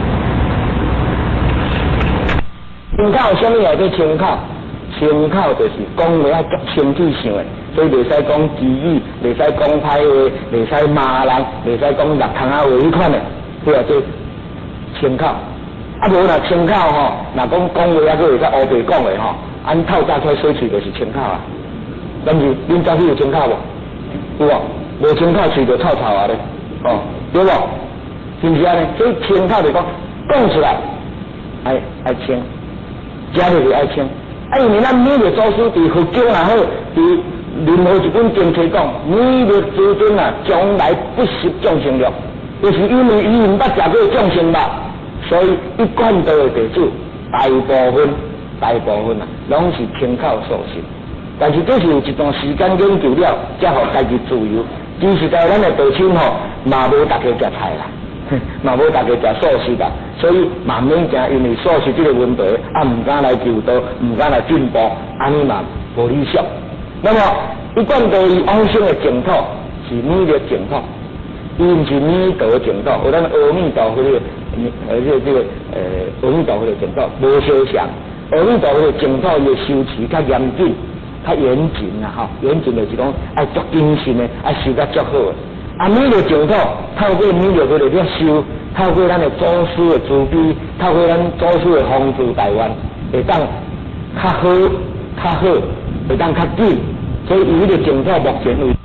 S1: 参考什么叫做参考？参考就是讲话啊，足清气性的，所以袂使讲机语，袂使讲歹话，袂使骂人，袂使讲落空啊话迄款的，这叫做参考。啊，无若参考吼，若讲话啊，佫会使乌白讲的吼，按透早开水喙就是参考啊。但是恁早起有参考无？有无？无参考喙就臭臭啊咧，哦，对无？是毋是安尼？所以参考就讲出来，爱清，家里就爱清。啊，因为咱弥勒祖师伫佛经也好，伫任何一本经书讲，弥勒祖尊啊，从来不食众生肉，就是因为伊毋捌食过众生肉，所以一贯道的弟子大部分大部分啊，拢是轻口素食。但是这是有一段时间研究了，才互家己自由。其实在咱的道亲吼，嘛无大家食菜啦，嘛无大家食素食啦，所以嘛免惊因为素食这个问题啊，唔敢来就道，唔敢来进步，安尼嘛无理想。那么一贯道伊往生的净土是弥勒净土，伊唔是弥陀净土，有咱阿弥陀佛的阿弥陀佛的净土无相像。阿弥陀佛的净土伊的修持较严谨。较严谨啦，吼，严谨就是讲爱足精神的，爱修得足好的。啊，弥勒净土透过弥勒佛的了修，透过咱的祖师的慈悲，透过咱祖师的帮助台湾，会当较好，会当较紧。所以伊的净土目前为。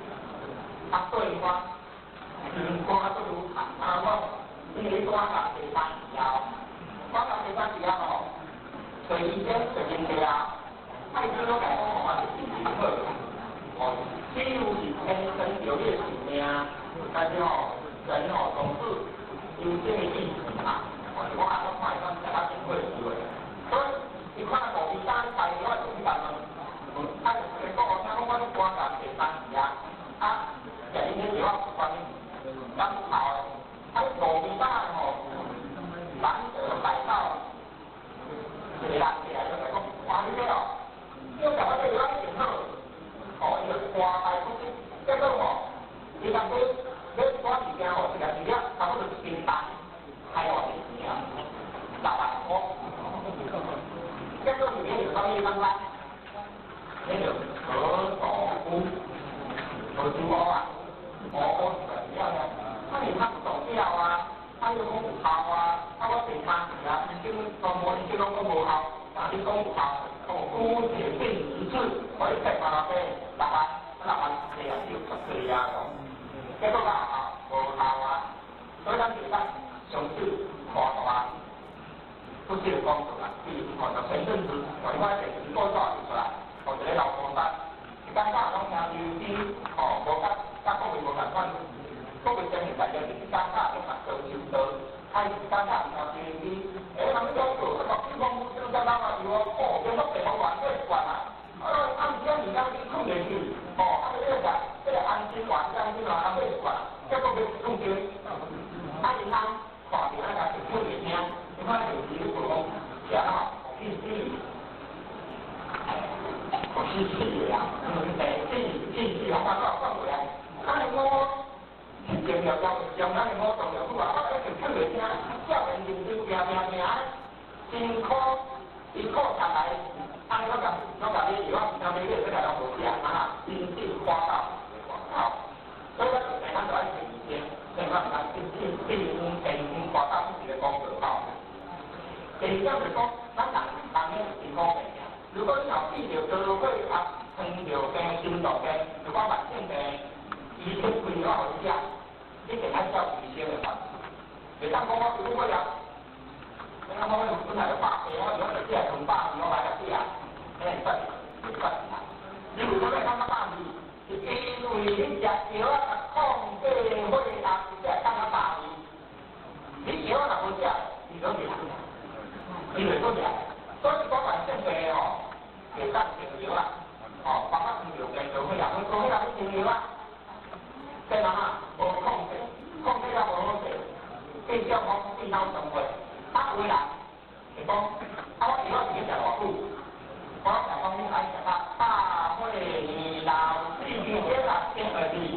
S2: 他对方，光都如谈，然后因为光打给所以我讲我嘛是心情好，哦，只有是天生有烈性命，但是吼人吼总是有这个意思嘛，哦，我阿公看伊讲大家真会机会，所以你看无伊单台我就办了，啊，结果我听讲我都关人第三次啊，啊，廿年前我关刚好，啊，无伊单吼，难得来到。是啦，是啦，就来讲，哇！你睇哦，要搞到这个挺好，哦，伊就花大出去，结果吼，你讲你短时间吼，一个月差不多是平单，开偌济钱啊？6万块，结果里面有到一万块，那就何所乎？何足我啊？我怎样呢？那你看不懂掉啊？他有功效啊，啊我平常时啊，已经讲无，已经讲无效，但是讲有效，姑且定一次，我一食嘛俾6万4啊14啊咁，结果啊无效啊，所以咱其实上次看到啊，不是讲出来，是看到前阵子我发电视报道出来，我一个老婆单，刚刚拢听 TVB 哦，无甲国民无共款。国民政府大家是尴尬，你嘛做少做，还是尴尬唔要 TVB， 咁樣做，咁天公不知道干嘛要哦，有乜地方玩咩玩啊？按照你家啲控制去，哦，这个安心玩这样子嘛，安咩玩？结果佢控制，他一看，话题那个是不一样，你看有几个讲，想啊，禁忌，我是气呀，禁忌，我讲到放回来，看我。前要咱的我同样，我话我一直听袂听，少年人就拼，辛苦下来，按我讲你以后平常每个月来到无食啊，真正花到好，所以我就咱就爱提前，先讲咱真花到自己的工作好。第二就是讲，咱人的健康病，如果你有治疗到会啊，糖尿病、心脏病，如果慢性病。医生规划好食，你得按照医生的方式。袂当讲我如果要，你讲我本来就100岁，我如果就食200年，我买得起啊？哎，不算啊。你如果要讲到100年，是因为你食药啊，控制血压，你才讲到100年。你药若无食，你就袂行，你袂做食。所以讲慢性病哦，袂当食药啊，哦，包括糖尿病、高血压，你高血压你吃药啊。这人啊，无控制了无好势，变少讲变老生活。啊，有人是讲，我以后自己食偌久，我就讲你爱食大会老四天啦，天而地，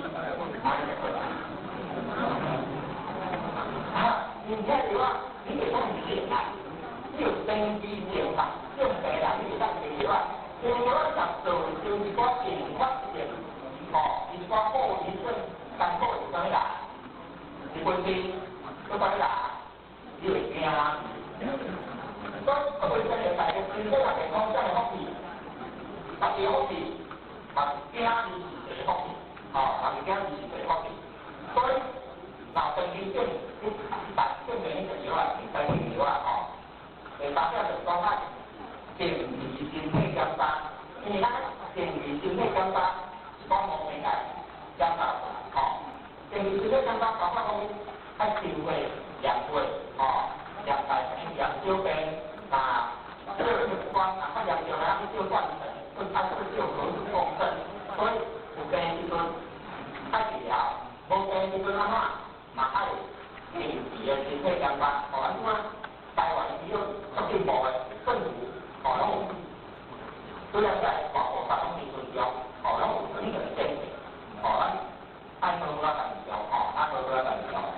S2: 你看有啊，你得讲健康，你有生机健康，用病人你当治疗啊，治疗啊做就是我健康一点。哦，是讲后遗症，艰苦是怎啦？是本身都怎啦？你会惊啊？所以本身的大家身体啊健康真系福气，特别福气，嘛惊伊是一个福气，哦，嘛是惊伊是一个福气。所以，老生医症，你大正面的药啊，生病药啊，哦，大家就讲啊，健脾身体健康，因为咱健脾身体健康。讲无明白，讲到吼，正是这个讲到包括讲爱智慧、智慧，吼，两大两小病啊，这个光啊，他两小啊，就断层，他是就合是共振，所以有病时阵爱治疗，无病时阵啊嘛爱定时的身体健康，吼，安怎台湾只有足进步的政府，吼，拢虽然在保护大众的尊重。哦，咱有等等建议，哦，咱按照咱来调，哦，按照咱来调。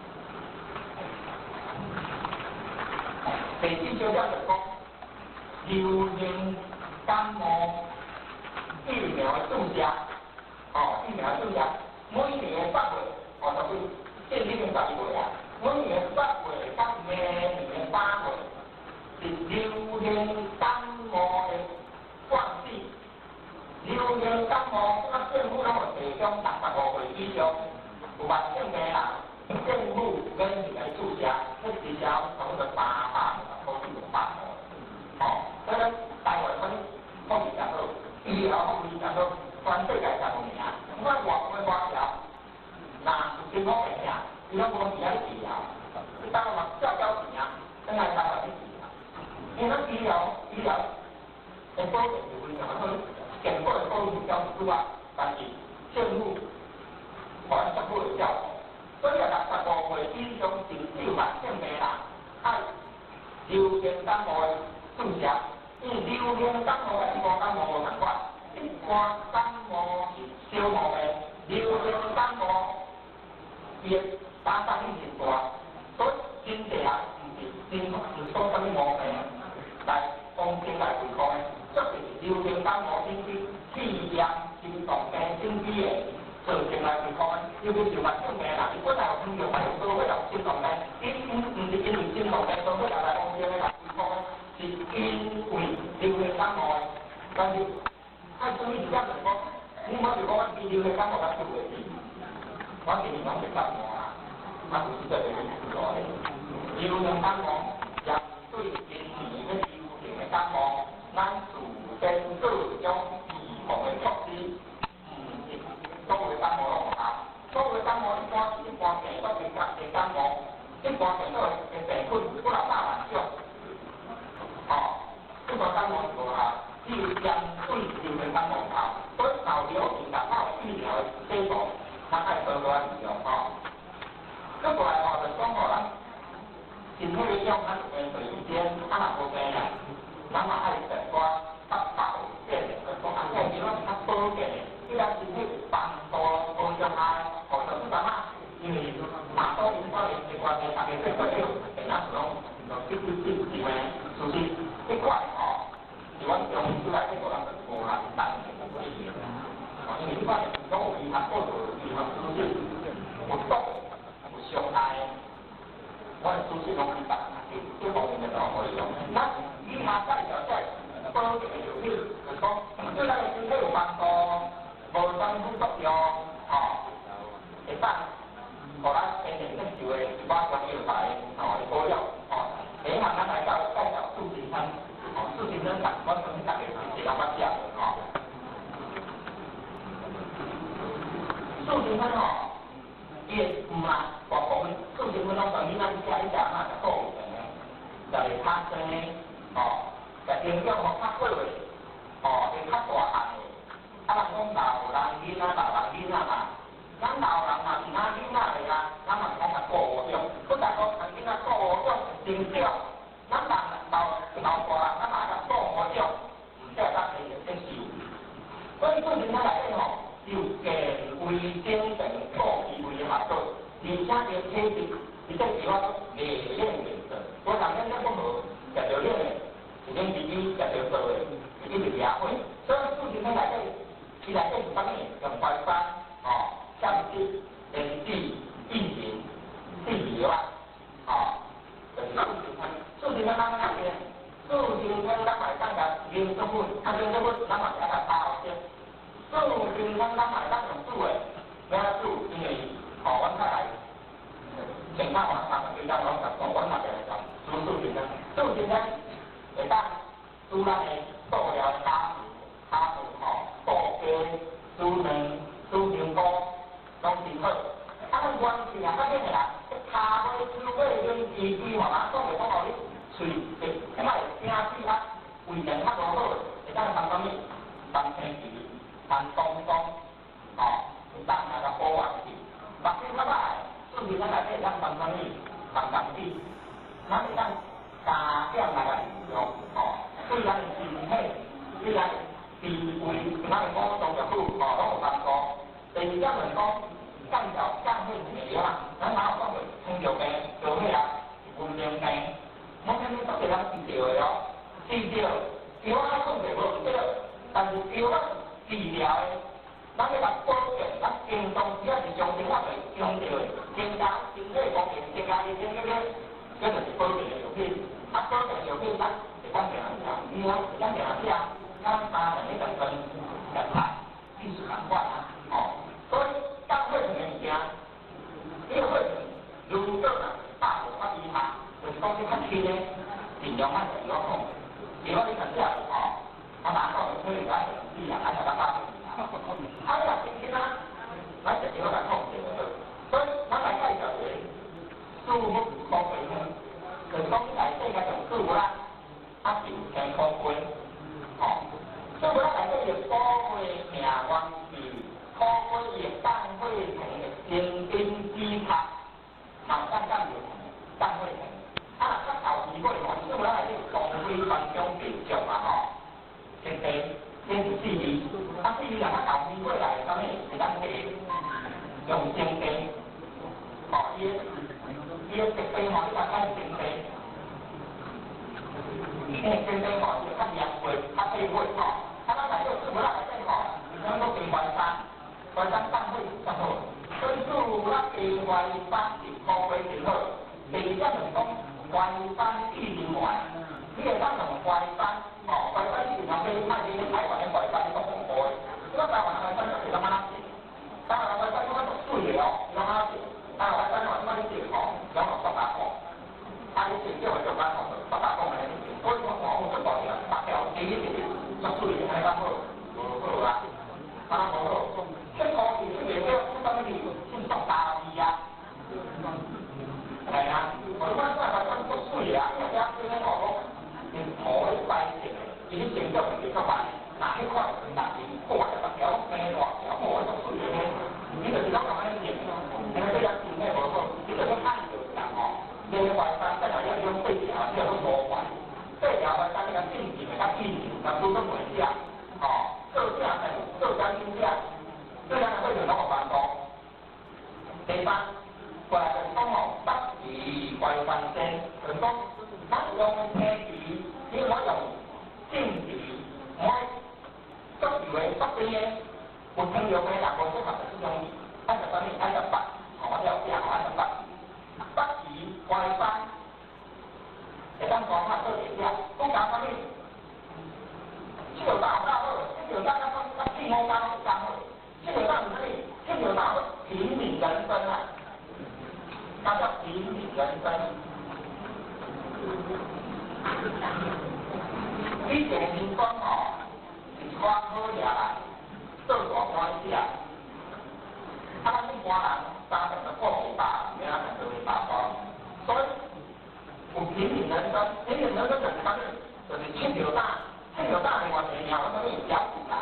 S2: 第四小点就讲，流行感冒疫苗的注射，哦，疫苗注射，每年8月，哦，就是建立11月啊，每年8月到明年3月是流行感冒的旺季。流行感冒，政府拢会提供65岁以上有慢性病人，政府免费来注射，迄至少差不多800块至600块。哦，所以咱台湾福利真好， 医疗福利叫做全世界上有名，我外条，那健康病啊，伊拢无伫遐治疗，伊当嘛照病啊，等来当来去治疗，因为医疗的保险是非常好，健保的保险标准啊，但是政府还政府的效果，所以65岁以上至9万姓病人，爱流行感冒的注射，因为流行感冒甲一般感冒无同款，一般感冒是小毛病，流行感冒伊的打击力真大，所以真侪人是说什么毛病来攻击来对抗的，特别是流行感冒引起肺炎、心脏病引起的，造成来对抗的，尤其是慢性病啦，伊本来有糖尿病、高血压、心脏病，毋是因为心脏病、高血压来攻击的来对抗的，是因为流行感冒的，但是爱注意一点就是讲，你莫是讲我比流行感冒较少袂去。我建议讲是感冒啦，不是这个意思咯。流行感冒也对今年的流行的感冒，咱自身各种预防的措施，所有感冒拢有效。所有感冒一般病毒的感冒，一般病毒的病菌不能打完少，一般感冒无效，只有针对流行感冒有效。所以受流行感冒疫苗的接种。咱爱多多利用再过来就讲咱身体的用，咱面对一点若无病人，咱嘛爱食寡较保健的，讲现今拢是较保健的，伊咱身体帮助保障下，或者是干嘛？因为马上因可能是关键，大家最重要，平常时拢必须是咩？就是这块是阮中医出来这个人是无难当的不一样。因为这块拢有医学报道、医学资讯，有毒、有伤害，我的资讯拢去办，这方面的都可以用。那医学介绍保健的药品，就是讲对咱的身体有帮助，无什么副作用，会当互咱天然享受的一般专药材，的保养，第一项咱来介绍素心汤，素心汤我相信大家是较捌食的，素心汤伊唔啊，外国的素心汤拢等于咱食一食嘛，就够用的，就会较生的，就营养较好的，会较大汉的。咱讲老人囡仔嘛，咱老人嘛是咱囡仔的啊，咱嘛讲个顾用，不但讲咱囡仔顾用真少，咱老大人咱嘛个顾用，唔使咱自己接受。所以素心汤内底有健胃精神、补脾胃的效果，而且对体质，而且是我内练原则。我人咱讲无食着练的，是恁自己食着做的，自己就领会。所以素心汤内底，伊内底是啥物？用淮山、姜丝、莲子、薏仁、地梨啊，就是素心汤。素心汤咱哪样？素心汤咱买当个零成本，零成本咱嘛加个8毫升。素心汤咱买当用煮的，要煮，因为阮较来健康嘛对咱讲讲，阮嘛就来讲煮素心汤。素心汤会当煮咱的豆料虾仁、豆鸡、煮蛋、煮香菇，拢真好。咱关键啊，较紧的啦，骹尾、手尾跟支支讲袂讲互你喙会莫会惊死啊，胃肠较无好，会当放啥物？放青皮。放东东，有当那个保养去，目睭较歹，素心汤内底当放啥物？放甘子，咱会当加点来个用，对咱身体，对咱脾胃，咱的五脏六腑，拢有帮助。第二点就是讲降血糖啊，咱哪有讲过糖尿病、高血压、心脏病，我肯定都是咱治疗的治疗，药啊讲袂无对，但是药啊。治疗的，咱要甲保健，咱健康只要是上生活最强调的，增加身体方面，增加你身体咧，这就是保健的药品。保健药品咱是当平常吃，因为咱平常吃，咱三成的成分食菜，必须同款啊，所以当会成的物件，这个会成如果啊大部较低下，就是讲你较轻的，尽量莫食药控，如果你食食我哪讲可以来治疗。 啊，还是打打。啊，你若天天啊，咱一定要来控制的。所以，咱来介绍一个树木方面呢，就是讲来世界上树木啦，啊是健康龟，哦，树木啦内底有保护命运是保护液氮会酮的精兵之塔，毛蛋蛋有氮会酮。啊，咱豆皮果吼，树木啦内底光辉环境变种啊吼，天地。这是四味，啊四味若较豆皮过来，啥物是咱摕用精地，哦，伊个特地吼，你讲咱精地，因为精地吼是较黏过，较细过吼，啊咱内底树木仔内底吼，咱都变淮山，淮山淡水较好，所以树木仔加淮山是保护最好。第二点就是讲淮山地另外，你会当用淮山。哦，淮山是常被卖去台湾的淮山是做红包的，这个台湾的淮山就是干嘛子？台湾的淮山因为做水的哦，干嘛子？台湾淮山哦，因为你做哦，然后做大块，啊你做叫做大块，做大块的，所以说哦，我做大条，大条第一点做水的，还较好，无好啦，啊无好，这个是这个叫什么哩？是做大鱼啊，系啊，我们在淮山做水啊，因为遐水咧哦。用土咧栽种，伊啲成长会较慢。那迄块但是过来逐条拢生大条，我做水嘅，你就是讲安尼种，因为这样种咧无好，你就是按着人吼，你淮山再来要用对条，叫做无淮，对条淮山你个种植较易，若拄到门价，吼，做正诶，做将军价，这样会有那么繁多。第三，过来就是讲吼，北移淮山线，就是讲。咱用青皮，你我用正皮，我做油的做边的，有听用的人无适合就是用按照啥物按照北，我了解按照北，北皮淮山，会当讲较做一下，讲讲啥物？这条大好，这条大较屁毛大好讲好，这条大唔可以，这条大好平民人生啊，它叫平民人生。以前民工吼是看好掠来，做大官吃，啊咱一般人三成都过不大，两成就会大包，所以有平民人生，平民人生就是啥物？就是青条大，青条大另外一个名，我啥物小富啦。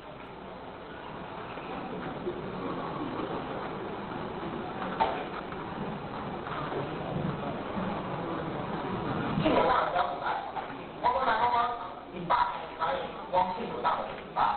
S2: 青条大小富来，我讲来讲100年来，光青条大就100。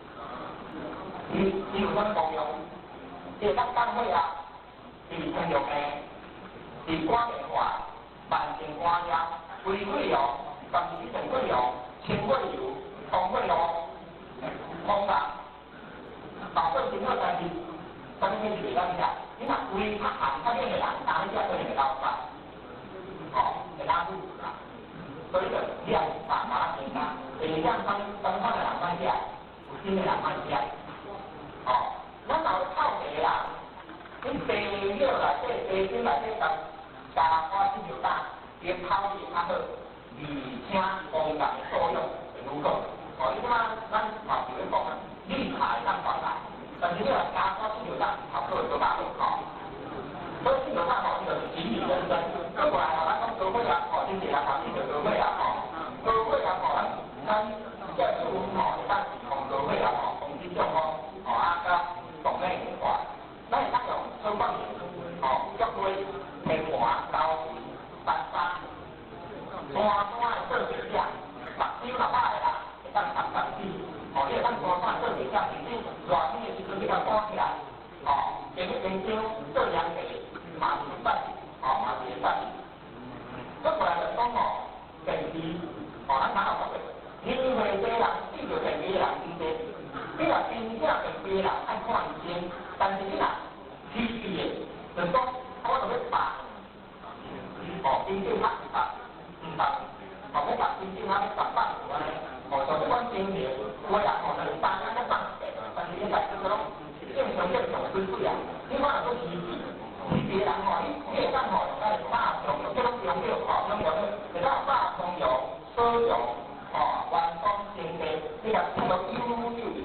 S2: 伊有啥物功用？伊当党会啊，是青条的，是官员化，万姓官员，规费用，甚至成费用，清费油，通费用，通人，搞做真好，但是啥物事袂当吃？你若规较寒较冷的人，当然食做会老饭，哦，会拉肚子啦。所以就你也慢慢增加，营养方的人慢食，有心的人慢食，哦，咱若靠地啦。你地料内底、地心内底加花青条大，伊泡味较好，而且功能作用会愈好。哦，你看咱嘛是咧讲啊，绿茶会当传来，但是你若加花青条大，差不多就大好哦。所以青条大吼，就是平民人生。过来吼，咱讲高血压吼，真济人话你就高血压吼，高血压吼，咱这树吼会当防高血压吼，防这种吼，吼啊甲动脉硬化。咱会当用手放盐，哦，约会、摕盘、刀皮、白沙，山山做水者，目睭若歹啦，会当插白纸，哦，你会当山山做水者，甚至热天的时阵你甲赶起来，哦，用眼睛做氧气，嘛是会使，哦，嘛是会使。再过来就讲哦，电池，哦，咱哪有讲过？年岁低人比着电池的人真济，你若真正电池的人爱看医生。但是你若体质的，就是讲我就要拔，哦，真正较唔拔，哦，要拔真正较要拔拔有安尼，哦，就是讲真正有的人吼就是拔啊，较拔，但是你来就是讲正常水水啊，你可能做体质的人吼，你会当吼来打中，这种用药吼，用药会当打中药、使用，哦，完全正确，你若听到悠悠。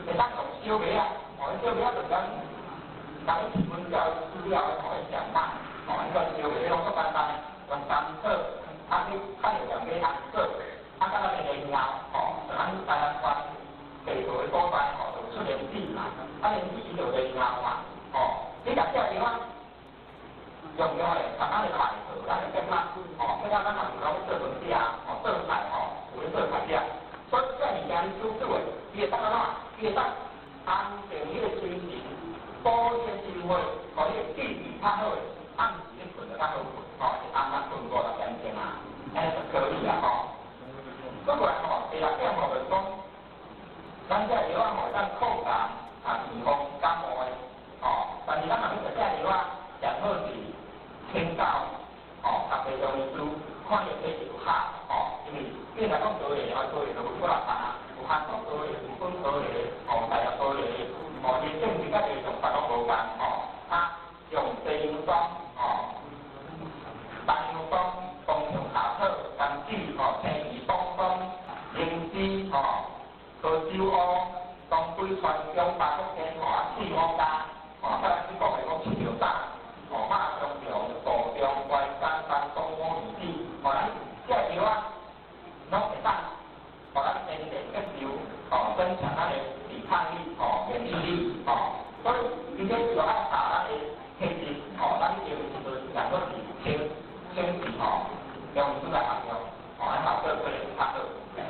S2: 会当用小麦啊，小麦就讲，咱基本教资料互伊上嘛，迄个小麦拢足简单，用甘蔗，就用米红色，甲咱个莲藕，就咱台湾县地图的所在，就出莲子嘛，莲子伊就莲藕嘛，你甲这样啊，用诶，咱的牌子，咱的计码，计码咱嘛有讲做文字啊，做菜有咧做菜只，所以这物件你煮煮诶，伊会当安怎？伊会当安定迄个精神，保健生活，互你记忆较好诶，暗时咧困得较好困，是暗暝困5-6点钟啊，安尼就可以啦再过来第6点就是讲，咱这药啊会当抗感预防感冒诶，但是咱若要食这药啊，上好是请教特别中医师，看伊体质有效，因为你若讲多咧，多咧就有几啊项啊，有含酸多咧，有苯多咧，大药多咧，伊证明甲地上法拢无共，用西洋霜，东洋霜，冬虫夏草、柑子，青鱼、冬霜、灵芝，高酒乌、当归、川芎、八角、天花、四五加，再来你讲的讲七条胆，马中虫、杜仲、淮山、山松、乌鱼子，咱这药啊，拢会当，咱天然接受，增强咱的抵抗力，免疫力，所以伊这就爱查咱的体质，咱用的时阵，上个是先是用出来合用，咱后做做较好。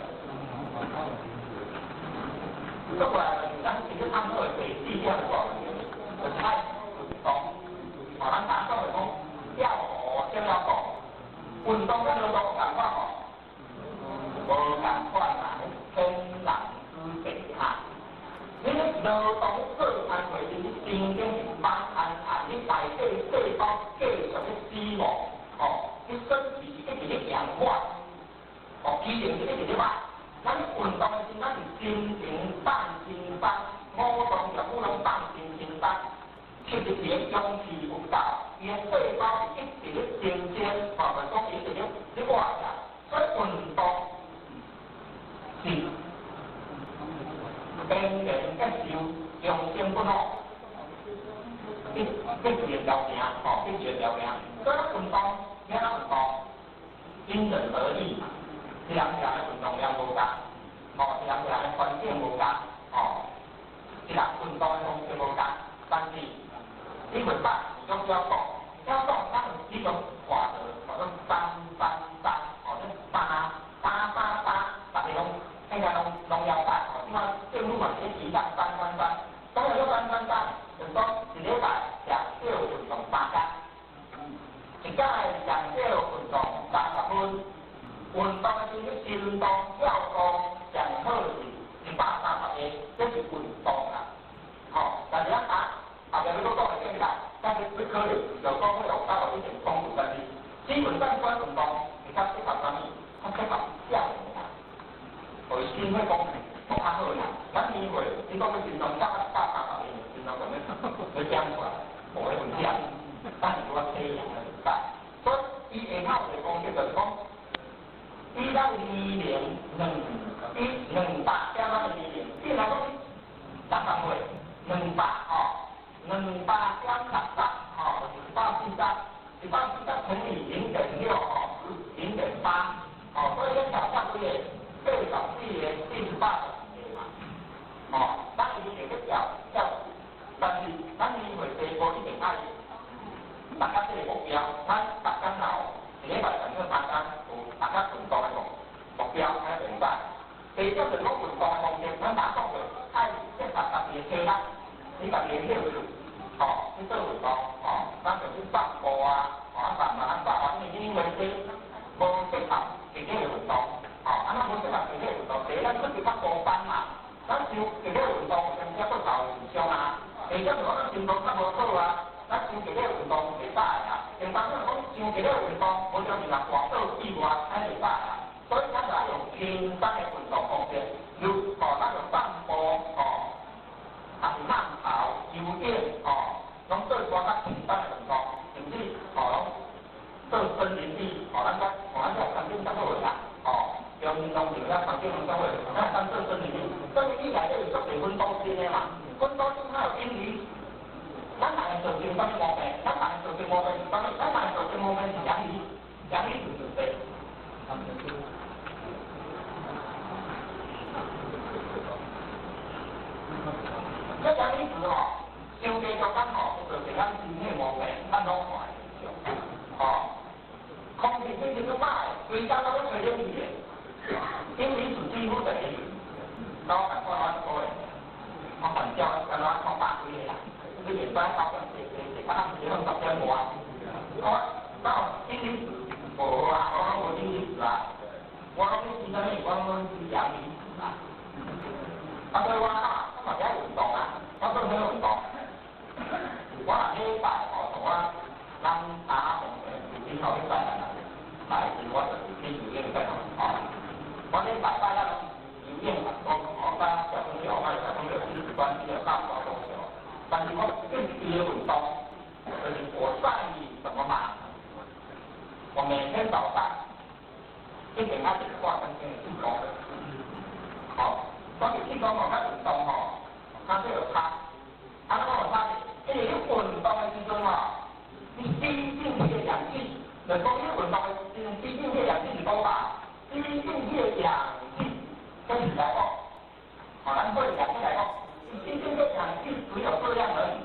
S2: 再过来就是咱其实按照第4点讲，就菜运动，咱打讲的讲要先要讲，运动跟劳动有共款无共款啦，天人之别啊。你劳动做安为你神经帮安你内底细胞继续咧死亡，你身体是一直咧氧化，机能是一直咧坏。咱运动的时，咱是心情放心放，五脏六腑拢放心心放，其实伊的氧气有够，伊的细胞一直咧增加，就讲伊一直咧活着，所以运动是天然接受用心不好，必须条件，必须条件，所以运动咩运动，因人而异。一人的运动量无共，一人的环境无共，一人运动的方式无共，但是你袂当种少讲，咱有几种话的，种三，大家现在拢了解，因为政府嘛是提倡3，当然要3，就是讲一礼拜上少运动3天，一天上少运动30分。运动的时候，心动、跳动上好是130个，这是运动啦。但是后面你都讲的更大，但是你可能就讲会有到一点冲突，但是基本上关运动，你较适合啥物？较适合跳舞啦，互伊心血功能较好啦。咱年岁，你讲要运动130个，运动咁样去讲出来，无迄问题啊。但是我体验的是大，所以伊下口的方式就是讲。伊咱年龄200点仔的年龄，比如讲60岁，200点60140乘以0.60.8，所以咱小项几个40个100嘛，咱伊就去调，但是咱年岁第无一定爱，大家这个目标，咱大家一礼拜上3天。大家运动的目标喺明白。第二就是讲运动的方式，咱打讲嘅，爱即係特別嘅啦，你特別嘅去做，去做運動，咱就去散步啊，散因為啲無適合自己嘅運動，無適合自己嘅運動，第一咱出去較高班嘛，咱像自己嘅運動，甚至骨頭唔傷啊，第二就講咱運動較無好啊。咱像自己嘅運動袂歹啊，平常咱講像自己嘅運動，無像是人大做以外，安袂歹啊。所以咱就用輕鬆嘅運動方式，如咱就散步，還是慢跑、游泳，攏做一寡較輕鬆嘅運動，甚至攏做森林里，咱這環境較好啦，用運動場咱環境較好，咱做森林里，內底有足儕運動場的嘛，阮多数较有英语，咱人会造成啥物毛病？咱人会造成毛病是啥物？咱人会造成毛病是阳鱼，阳鱼就对。这阳鱼子吼，伤加足咱吼，会造成咱身体毛病，咱拢看会着，吼。空气品质都歹，规家都要吹冷气的，英语是几乎等于，然后看我所谓。我瞓覺咁樣講白佢嘢啦，佢原本搞緊食翻自己10點冇啊，我英語冇啊，我英語啊，我講啲先生嚟講是洋語啊，所以我今日一運動啊，我都喺運動，我嗱啲大學同我啱打紅嘅之後啲細人啊，但係我就自己要應該哦，我啲大班一。应我学生小朋友，我小朋友亲子关系的大小同学，但是我更别运动，就是我善于什么嘛？我每天早上一点开始挂跟气功，好，关于气功我较运动吼，它就有差，它那有差，因为你运动的时阵吼，你吸进去的氧气，就讲你运动的时阵吸进去的氧气是多大？吸进去的氧气。跟你来讲，好，咱对氧气来讲，吸进的氧气只有这样而已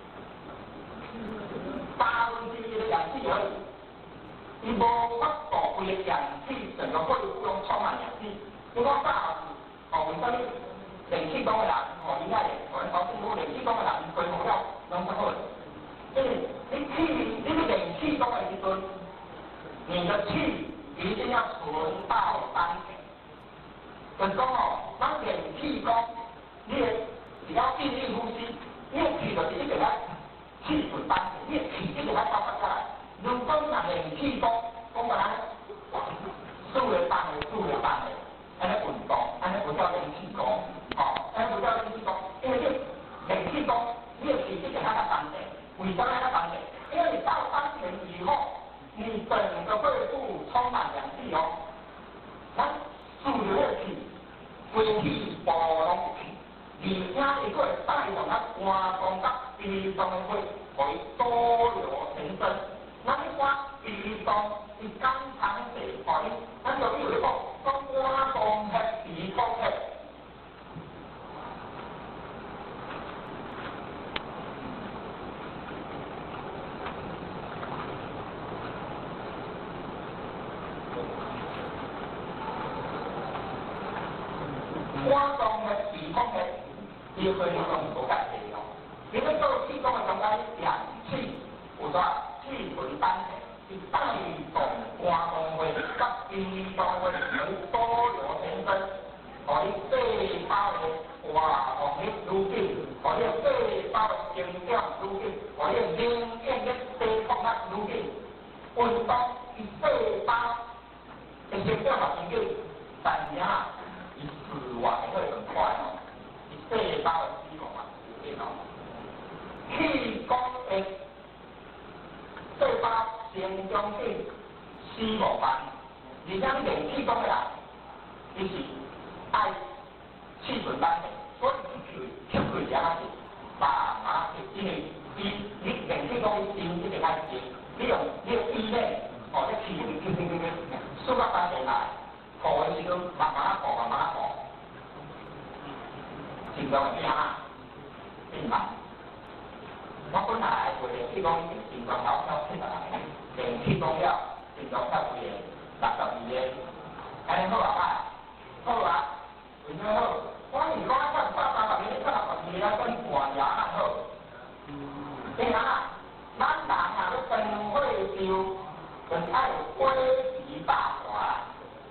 S2: ，1/8的氧气而已，你无法度规个氧气整个肺部中充满氧气。如果大哦，为什么冷气功的人哦，应该我们保证如冷气功的人吹风要弄不好，因为你冷气功的时阵，你的气一定要存到丹田。就是讲哦，咱练气功，你只要尽力呼吸，你气就是一直在气存丹田，你气一直在爆发出来。如果你若练气功，讲个咱数个班的，安尼运动，安尼不叫练气功，哦，安尼不叫练气功，因为你练气功，你的气一直在丹田，为什么在丹田？因为你到丹田以后，你整个肺部充满氧气哦，咱数流的气。规气波拢去，而且伊佫会带动咱肝脏甲脾脏的血，互伊多流成身。咱你看脾脏，伊肝肠地，互伊，咱就比如讲肝脏血、脾脏血。肝脏的脾脏的，伊可以用多解释哦。因为做气功的中间，氧气有啥气存丹田，是带动肝脏血甲脾脏血多流成身，互你细胞的活动力愈紧，互你细胞的成长愈紧，互你免疫力抵抗力愈紧。运动伊细胞的成长嘛真紧，但是啊。死亡会很快哦，你细胞的死亡嘛，有点哦。气功的细胞成长紧，死无慢，而且你练气功的人，伊是爱气存丹田，所以吸气也是慢慢吸，因为你练气功心一直爱静，你用意念哦，这气输到丹田来。吐的时阵，慢慢吐，慢慢吐，心脏会变啊，变慢。我本来为练气功，心脏跳70个，练气功了，心脏跳几个，62个。安尼好啊，好啊，为什么好？我如果跳130个，你跳62个，算半夜啊好。对啊，咱人啊，要分会就，就是爱有规矩大法。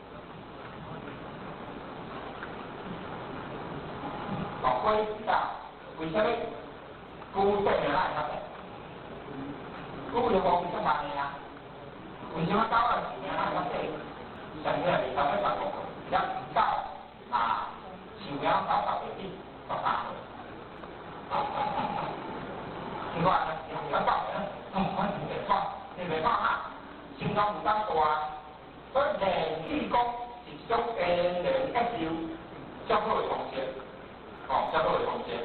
S2: 规矩啊，为什么古代人爱较济？古就无几万年啊，为什么90年爱较济？上个200个1到啊，寿命90个比13岁。你看啊，咱到我你袂错，你袂错哈，心脏负担大，所以练气功是一种天然接受较好的方式。哦，叫做同些。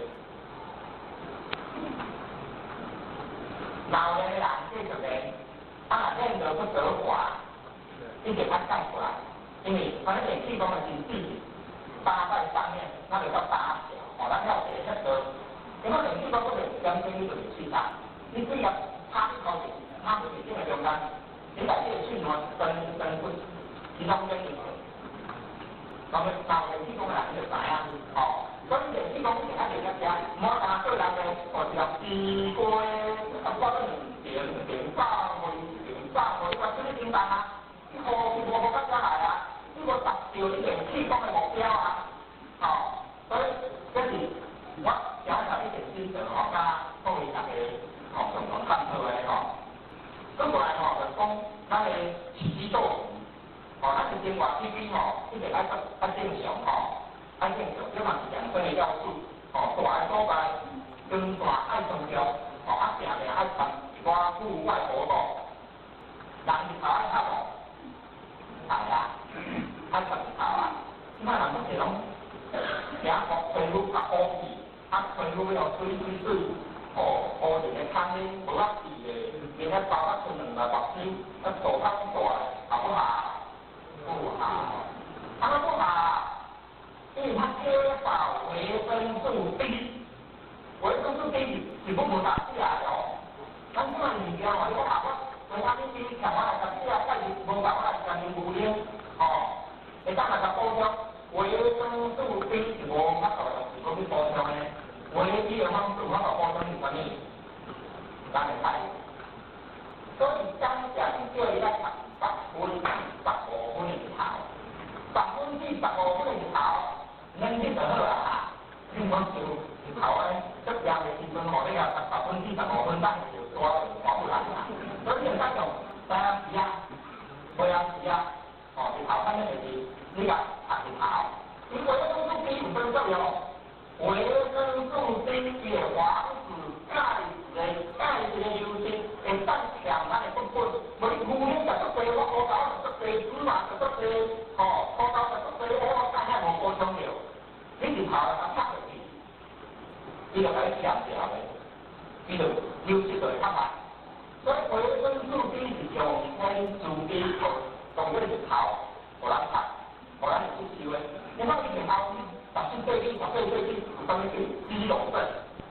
S2: 老年的人继续练，练得不得滑，并且他站出来，因为反正气功的形式搭在上面，那个叫搭桥，咱了解那个，因为练气功不是两边你就气场，你只要插一口气，它不是这个中间，你把这个气源分分其中间一个，咁你练氣功嘅人就知啊，所以練氣功其他練一隻，唔好打對人嘅，或者自歸，咁覺得點翻去，或者你點辦啊？呢個我覺得真係啊，呢個達到啲練氣功嘅目標啊，所以跟住我有時啲成師上學家都會特別學同分享嘅咁過來就講，咱嘅持之做。咱是生活起居一定愛正常愛正常，這嘛是人生的要素。大的所在跟大愛重要，定定愛參與戶外活動，人日頭愛較無，係啊，愛參日頭啊。即擺人都是攏行風雨較烏氣，風雨了水，烏人的空氣無法治的，面咧包啊出兩個目睭，大口大好不好？不好，不好，因为它缺乏维生素 D， 维生素 D 是不能打起来哦。咱这物件哦，你讲维他命 D 强我来食起来，但是无办法来食牛牛奶会当来甲补充维生素 D 是无法度是讲去补充的，唯一的方式我甲补充是啥物？咱会睇。所以刚讲叫伊来10分至15分的日头，10分至15分的日头，年纪就好啊。你讲就日头咧，这样的时阵吼，你啊10分至15分，咱就多保护人啦。所以咱用太阳时啊，太阳时啊，日头反正就是你甲晒日头，你维生素 D 有分重要，维生素 D 的防止钙质的优势，会当强咱的骨骨，无你牛奶食足多，我乌豆食足多，芝麻食足多，土豆食足多，我干遐无补充了，你日头来插落去，伊就甲你强调的，伊就优势就会较慢。所以维生素 D 是上天自己当做日头，互人插，互人吸收的。你看你日头14岁起、14岁起，有啥物叫肌肉症？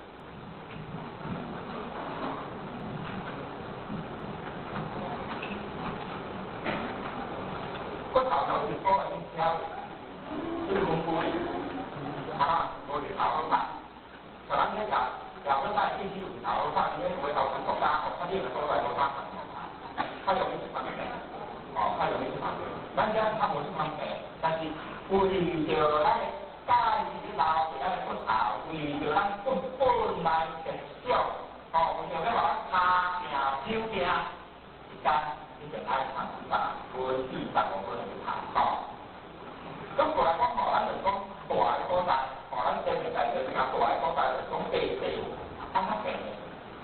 S2: 骨頭就好似多咗啲膠，啲咁攰，我哋頭好大，就諗一日又都係天天頭好大，因為會後生國家學生啲人都係好生，他容易出問題，他容易出問題。咱家他冇出問題，但是為着咱家己啲老嘅咱骨頭，為着咱骨本來極少，為着咱話他命手命時間。你就愛參與啦，10分至15分的日頭，咁過來講，咱就講大嘅所在，咱前面介紹比較大嘅所在，就講地較平嘅，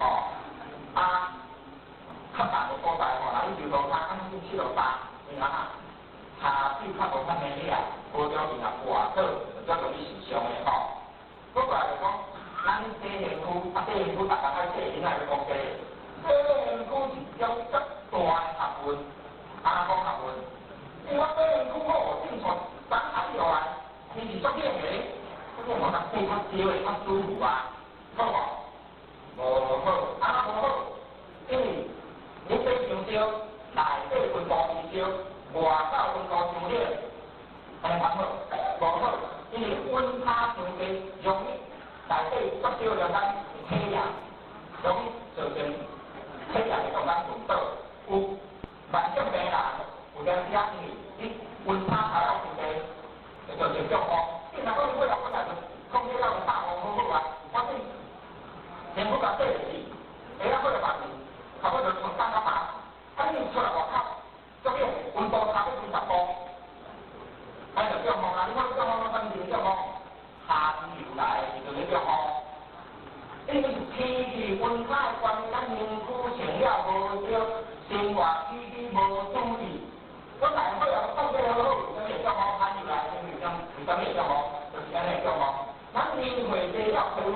S2: 較大嘅所在，咱就講它肯定7到8，你看下水較無啥物嘢啊，無條件啊外口就較容易受傷嘅咁過來就講，咱西園區，西園區大家愛西園來講嘅，西園區是叫大學問，講學問，因為西園區好正常，咱睇落來，你是做咩嘅？咁我講顧較少嘅，較舒服啊，好無？無好，無好，因為你非常少，內底分布少，外口分布少啲，係冇好，無好，因為溫差太大，容易內底足少了咱體液，容易造成體液嘅咱分倒。有慢性病人，有啲因為你溫差太大，就造成中風。你若講你為了我就空氣到大風好好啊，我先全部甲對落去，下仔過來辦事，後尾就從三甲打，你出來外口，做咩溫度差不多20度，就中風啊！你講中風嗰陣時中風，下雨來就會中風。因為天氣溫差關係，咱人區穿了無少。生活起居無注意，我大伙又講得好好，咁會中風，看入來，為什麼會中風？就是安尼中風。咱年歲大了，體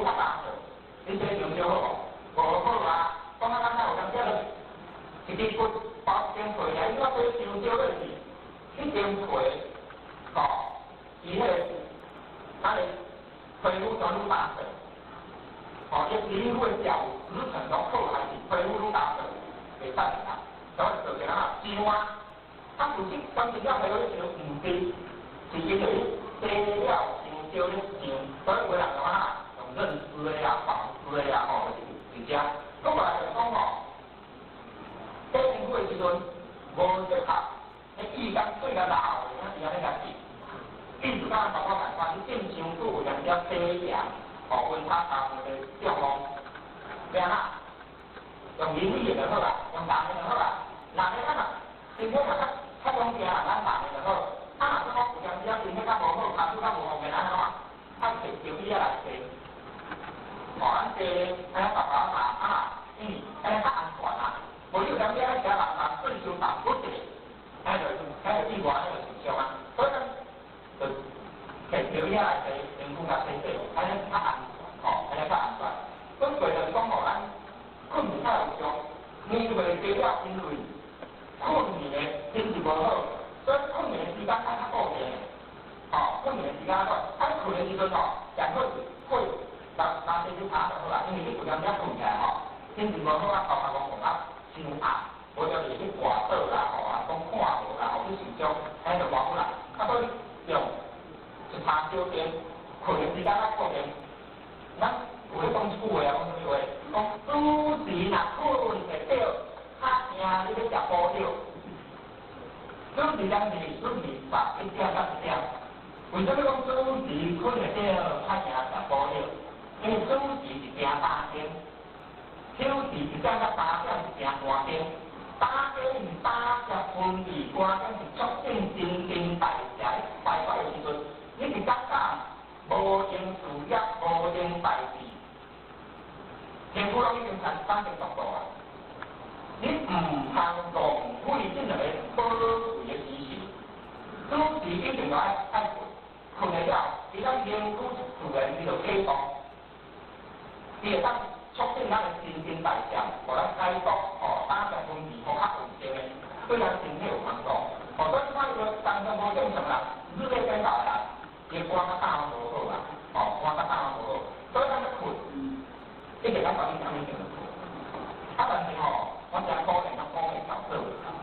S2: 皮骨包间皮啊，伊我做烧烧的是，迄间皮，哦，伊迄个，咱的皮肤全愈打碎，哦，伊皮肤的角质层拢好还是皮肤愈打碎，袂使啦，所以就啥啊，烧啊，啊，有时当时了皮肤烧唔低，是因为洗了伤烧咧伤，所以有人讲啊，用认湿的啊、保湿的啊，吼，是这。咁过来就讲吼。洗皮肤的时阵，无适合，迄浴缸水甲老的，是安尼个是。意思讲，包括来讲，你浸伤久，有点洗凉，哦，温差大的中风，咩啊？用淋浴就好啦，用热的就好啦。热的咱嘛，身体嘛较中正啦，咱热的就好。啊，若说有点身体较无好，皮肤较无方便，咱怎啊？啊，摕烧米来洗。哦，咱洗安尼白白嘛啊，安尼较安全啦。无你有点仔食人水伤淡薄者，迄就意外迄就受伤啊。所以咱就摕烧米来洗，身躯甲洗洗，安尼较安全，吼，安尼较安全。所以就是讲吼，咱困眠较有效，眠袂得了，因为困眠的品质无好，所以困眠的时间较固定，吼，困眠的时间较，啊，困的时阵吼，上好是会拿身体拍就好啦，因为你有点仔困起来吼，品质无好啊，头壳讲讲真暗，无就是去挂倒啦，吼啊，讲看无啦，吼去受伤，安尼就偌久啦。啊，所以用一拍烧电，困的时间较固定。咱有咧讲一句话啊，讲什么话？讲主持若困会着，较惊你要食补药。主持当时准时11点到1点，为什么讲主持困会着，较惊食补药？因为主持是行大天。休息一点到3点是行寒天，打天是打只分泌寒天是促进新陈代谢排出的时阵，你是感觉无用事业，无用代志，皮肤拢已经产生毒素啊！你唔通浪费这两个宝贵的时间，主持一定要爱困，困得了，伊咱研究自然伊就启动，伊会当。促进咱的新陈代谢，互咱解毒，吼，打上分泌，互较稳定的，对咱身体有帮助。所以看伊个当中无正常人，日夜颠倒的人，伊肝较胆无好啦，吼，肝较胆无好，所以咱要困，一定咱把你当面就困。啊，但是吼，我真可怜，我讲会搞错，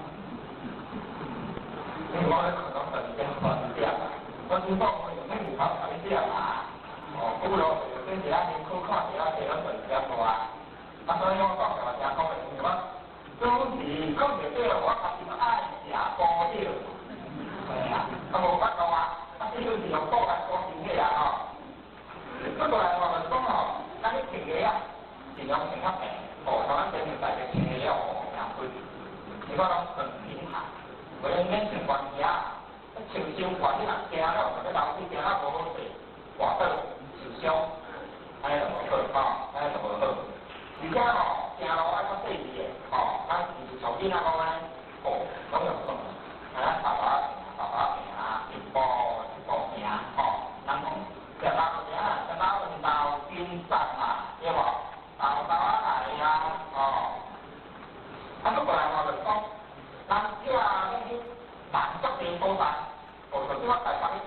S2: 因为我咧困到12点、12点啦，我只讲我用那5考12点啦。哦，不如跟其他人科看其他地方本比较多啊。啊，所以我讲就话正讲的，什么？主持讲袂对，我家己爱食补药，系啊，啊无法度啊，啊这就是用补来补身体啊吼。不过来话就是讲吼，咱咧停个啊，尽量停较平，哦，像咱前面大家停个了哦，两规，你讲拢很平衡，为了免情关系啊，情绪管理若惊了，或者老师惊了无好势，活倒。受伤，安尼就无好，吼，安尼就无好。而且吼，行路爱较细致的，吼，咱就是像囡仔讲安尼，哦，拢用算，安尼爸爸行啊，一步行，吼，咱讲食老行啊，食老运动紧张嘛，对无？豆来啊，吼。啊，不过来话就是讲，咱这那些满足的所在，哦，就是我台北的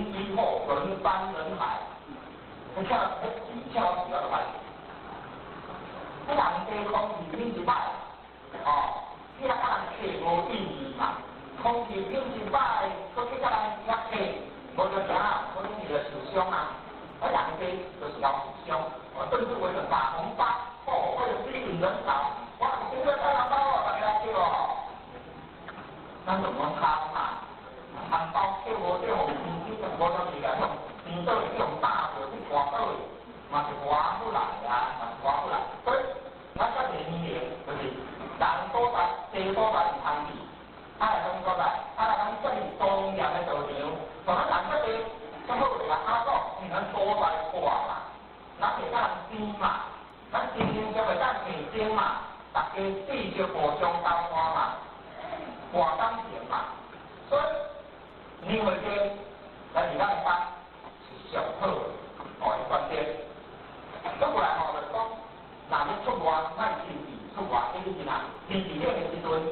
S2: 101号人山人海。你跳起来就来，人地空气品质歹，哦，你若甲人客无意义嘛，空气品质歹，佫去甲人遐客，无就啥啊，可能就受伤啊，人地就是要受伤，甚至为了打红包，哦，为了吸引人潮，我现在开红包啊，大家叫哦，咱就讲差嘛，红包叫无叫红包，无就是来讲。你到这种大火去刮到的，嘛是刮不来啊，嘛是刮不来。所以，咱这年龄就是人所在、地所在是通比，来讲所在，来讲这里中央的道场，从咱人这里，最好就是讲是咱所在刮嘛，咱袂当生嘛，咱经营就袂当提升嘛，大家继续互相交换嘛，换感情嘛，所以你会觉咱是咱的班。上好哦的观点，倒过来吼就是讲，若要出外，咱天气出外，因为是哪？天气热的时阵，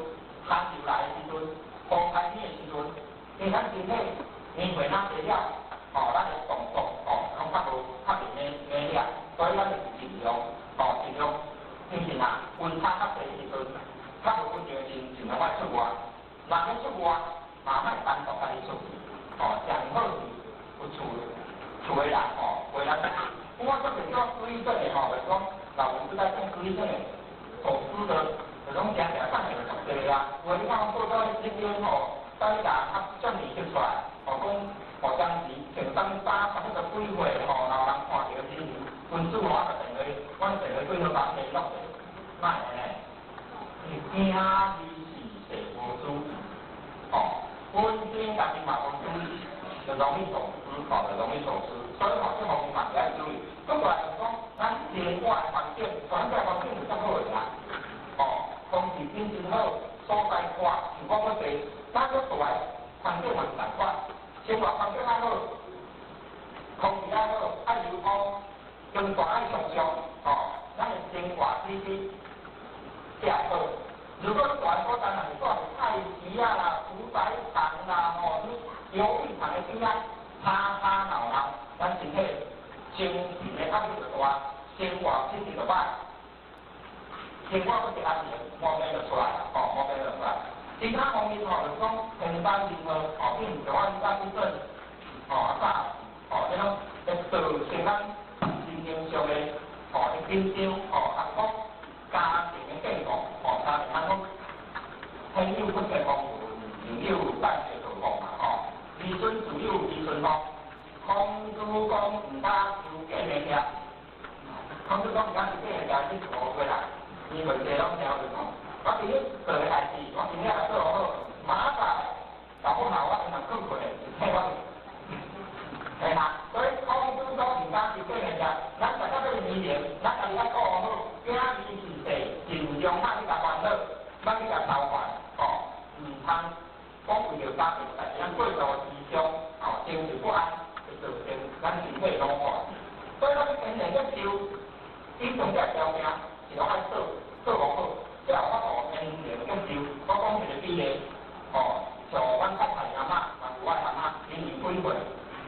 S2: 以咱尽量尽量，就是呐温差较低时阵，较无稳定尽量爱出外，若要出外，嘛莫单独家己出去，上好是有厝的人为咱。我这边叫注意这里就是讲老人是在讲注意这里，走私的这种讲上来就对啦。我你看做到这边大家这么提出来，讲当时前当3或者几岁老人看到这些，本身我就认为，我认为对好讲起落去，哪会呢？惊你是事无主，本身家己嘛无注意，就容易走私，就容易走私。所以这方面嘛也要注意。总的来讲，咱生活的环境，环境是较好的啦。空气品质好，所在宽，像我要坐，咱要住来环境嘛是同款，生活环境较好，空气较好，爱流通，用大爱上上，咱的生活品质也好。如果大所在若是说菜市啦、屠宰场啦、你油品厂的边啊，吵闹，咱身体精神的压力就大，生活品质就歹，生活不是安全，毛病就出来了，毛病就出来。其他方面就是讲平淡生活，比如像我以前去做，这种做相当心情上的紧张，福家庭的健康，家庭安讲朋友不健康，朋友带来状况嘛，儿孙自有儿孙福。空主讲唔敢收假的遐，空主讲唔敢收假的遐，你错过啦。因为这拢听就讲，我今日做的代志，我今日来做好，马上搞不好我可能更亏，嘿我，系啦。所以空主讲唔敢收假的遐，咱大家都理解，咱家己要顾好，囝儿是细，尽量咱去甲烦恼，咱去甲操烦，唔通讲为着家庭代志，咱过度思想，情绪不安。就成咱身体老化，所以咱天然要修，以上这条件是爱做好好，才有法度天然要修。我讲一个比例，像阮太太阿嬷，嘛是我阿嬷，今年几岁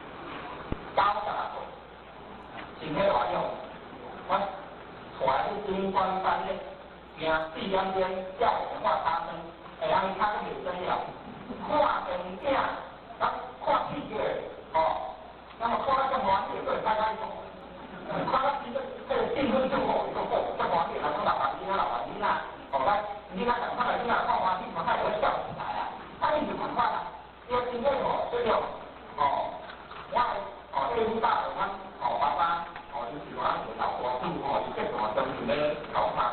S2: ？96岁，身体偌样，我带去军官班咧，行4点钟叫电话打针，会通看个医生了，看电影，看戏剧，那么看到这黄历，对大家讲，看到这个新闻就好，这黄历，老板娘啦，你看看来，你看看黄历，嘛太有笑起来啊！他一直看啦，因为今天这个我对你大人爸爸就是我老婆子伊结婚当时咧搞他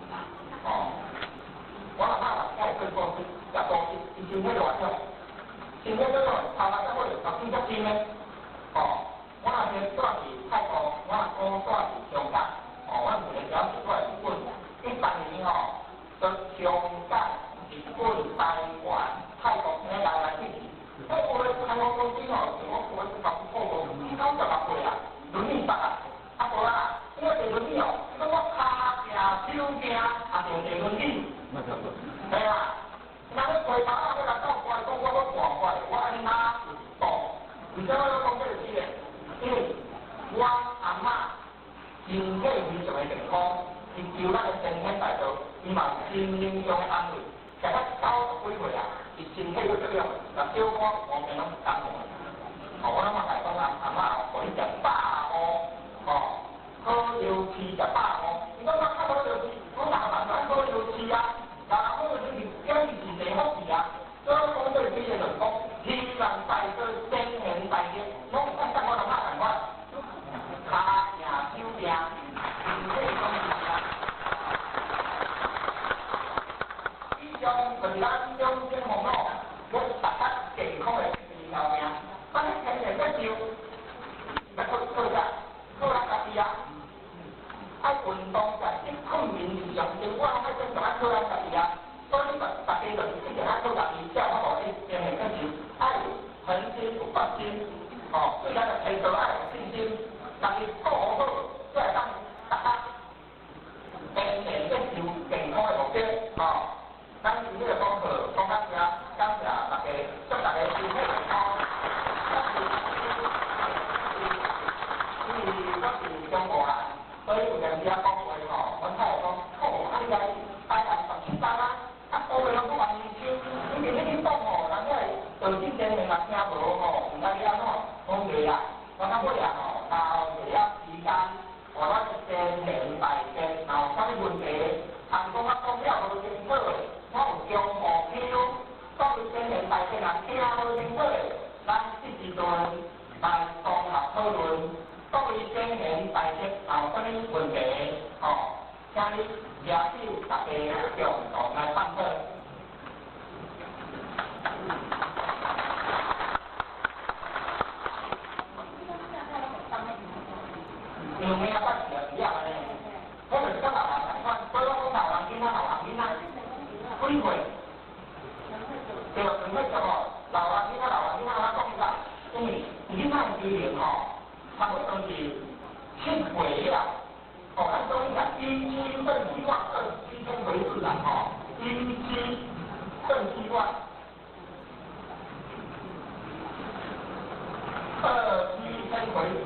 S2: 我老爸爱做公司，做公司，伊身体就话少，身体这种头来才会15足斤咧。我那天住伫泰国，我阿公住伫香港，我一个表姐住伫日本，13年从香港、日本、台湾、泰国来来去去，我台湾公司我过10过5，90岁啊，轮椅搭啊，无啦，因为坐轮椅我骹行、手行，就坐轮椅，系啦，那个嘴巴我来倒过来讲，我换过来，我安那而且我要讲这个事咧，因为我阿嬷身体非常的健康，是求咱的身体大道，伊嘛心灵上的安慰。大概90几岁啊，伊身体要这样，那小可方面拢是感冒。我那么来讲阿嬷可以食饱好油翅食饱你讲我较好油翅，我哪能好油翅啊？哪好油翅叫伊是最好事啊？所以讲这个事咧，就是讲天人大道，正行大业，拢我就怕办法，骹行手行，身体拢是啊。以上就是咱养生方面，我大家健康的条命。咱天然要修，要靠啥？靠咱家己啊！爱运只讲话吼，阮太讲，好，啊你来台南17班啊，啊乌个拢不完年轻，你今日去讲吼，人家道歉真诶嘛听无吼，毋知你安怎讲袂啊，我讲尾啊吼，到第一时间，我咱先明白先，然后啥物问题，啊是讲我讲了无清楚诶，我有中无票，所以先明白先人听无清楚诶，咱即时阵来综合讨论。各位先贤大德有啥物问题？吼，请你举手，大家共同来探讨。有咩啊？捌是一样的呢？我就是讲老人同款，所以我讲老人囡仔，老人囡仔，几岁？对，两岁哦。老人囡仔，老人囡仔，我讲啥？因为囡仔年龄吼。他们都是欠回了，哦，咱所以讲一期正希望，二期先回事啦，吼，一期正希望，二期先回事，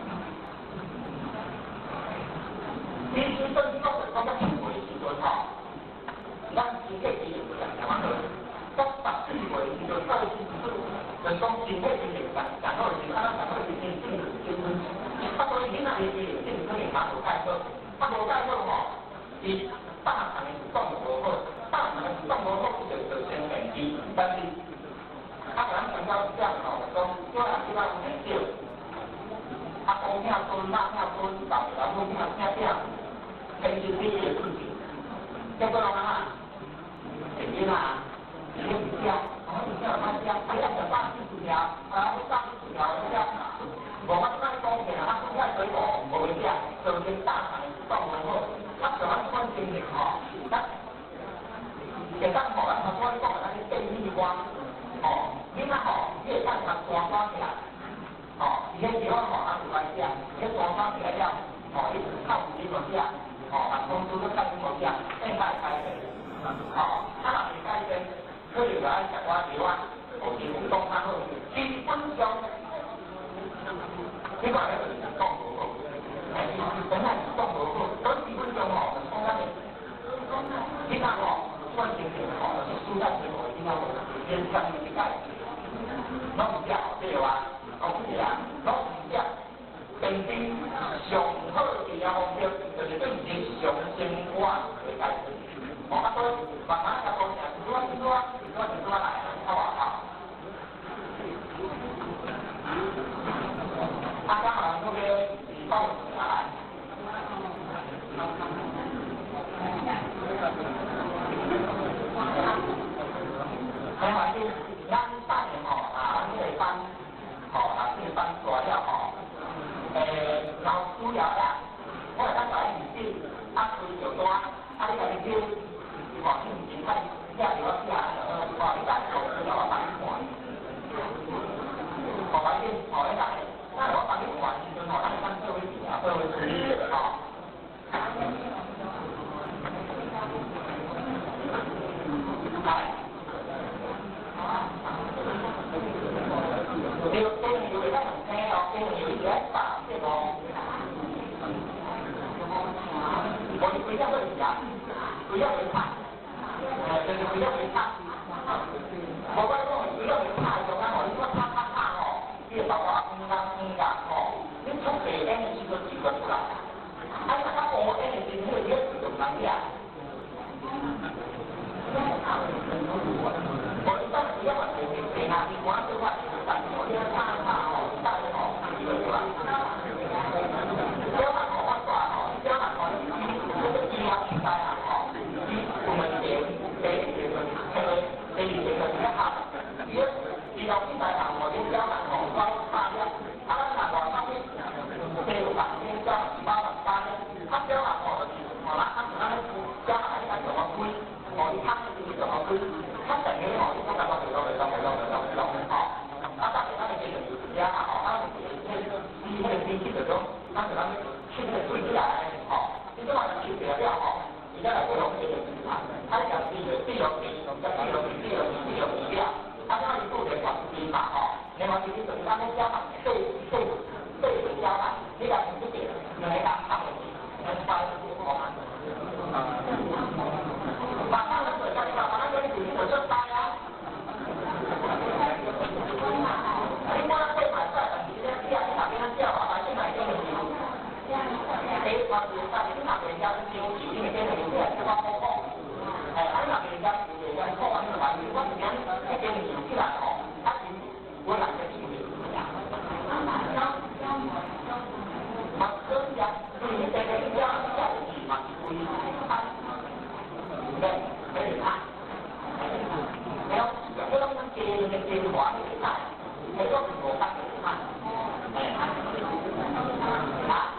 S2: 一期正希望就讲欠回时阵吼，咱身体机能讲讲到14岁时阵到14岁，就讲身体机能讲到是咱讲到是啊，所以囡仔伊是正可能拿无介好，啊无介好吼，伊大汉的讲无好，大汉的讲无好就先明伊，但是啊咱讲到这样吼，讲叫人去到很少，啊公听孙，妈听孙，老母听听听，天经地义的事情，结果人啊，囡仔。你不听，我们叫他听，他要想办法去治疗，啊，不办法治疗，这样。我们那讲起来，他蔬菜水果无会食，首先大肠状无好，他喜欢穿精力吼，他会当吼，咱我讲咱去建议我，吼，囡仔吼，你会当把抓起来，吼，伊迄地方吼，咱有来食，伊抓起来了，吼，伊靠自己无食，吼，把公司都靠自己无食，现在开始，吼，他若是改变。可能来讲话台湾，我是互动较好，基本上，你讲咧就是讲无好，本来是讲无好，所以基本上吼，讲咱个，你看吼，穿情景吼，是蔬菜水果应该有偏向于一概，拢唔食对哇，拢唔食，拢唔食，平均上好嘅方式就是对日常生活嘅改善。我啊所以慢慢甲讲起来，拄来，好不好？啊，当然那个放下来。另外就咱等吼啊，这个班吼啊，这个班大了吼，老主要啦，我来咱来面对，啊，水就大，啊，你来去。吼，你唔是太吃着我吃，吼，你等做就我帮你看，吼，反正吼你来，那我帮你看时阵吼，咱看社会事啊，社会事，吼。来，你有会当问听哦，因为有在打这个，我你不要问题啊，不要问他。就是不要去拍，我讲不要去拍，就讲吼，你说拍吼，你爸爸吼，你出白烟的时阵就出来，啊，你看黑烟的时阵，你就难吃。我一般不要话就白啊，你光是话但是我要拍吼，大家吼，就出来。不要喊我大吼，不要喊我这个医疗时代啊吼，我们也。医疗器材行，我哋交人行收差一，啊，咱人行收啲400先交800單咧，啊，交人行就係啦，啊，咱交人喺度做個杯，我啲黑啲做個杯，黑成嘅我啲今日我哋落，好，啊，但係咱哋其實而家行咱哋呢個天氣就種，咱哋天氣對起來，好，你今日天氣比較好，而家係會好啲嘅，啊，就係他那里做的管理嘛，吼，另外就是等他们家嘛，对交嘛，你来不点，你来打他们，能发但是那人家是经济，因为这个有点这个包包，哎，那人家有人扣完这个玩意，我今天那边你起来哦，他经济我懒得经济，我跟人家你这个人家教育嘛，对，可以看，没有，我们接话的看，没有我看的看，哎，啊。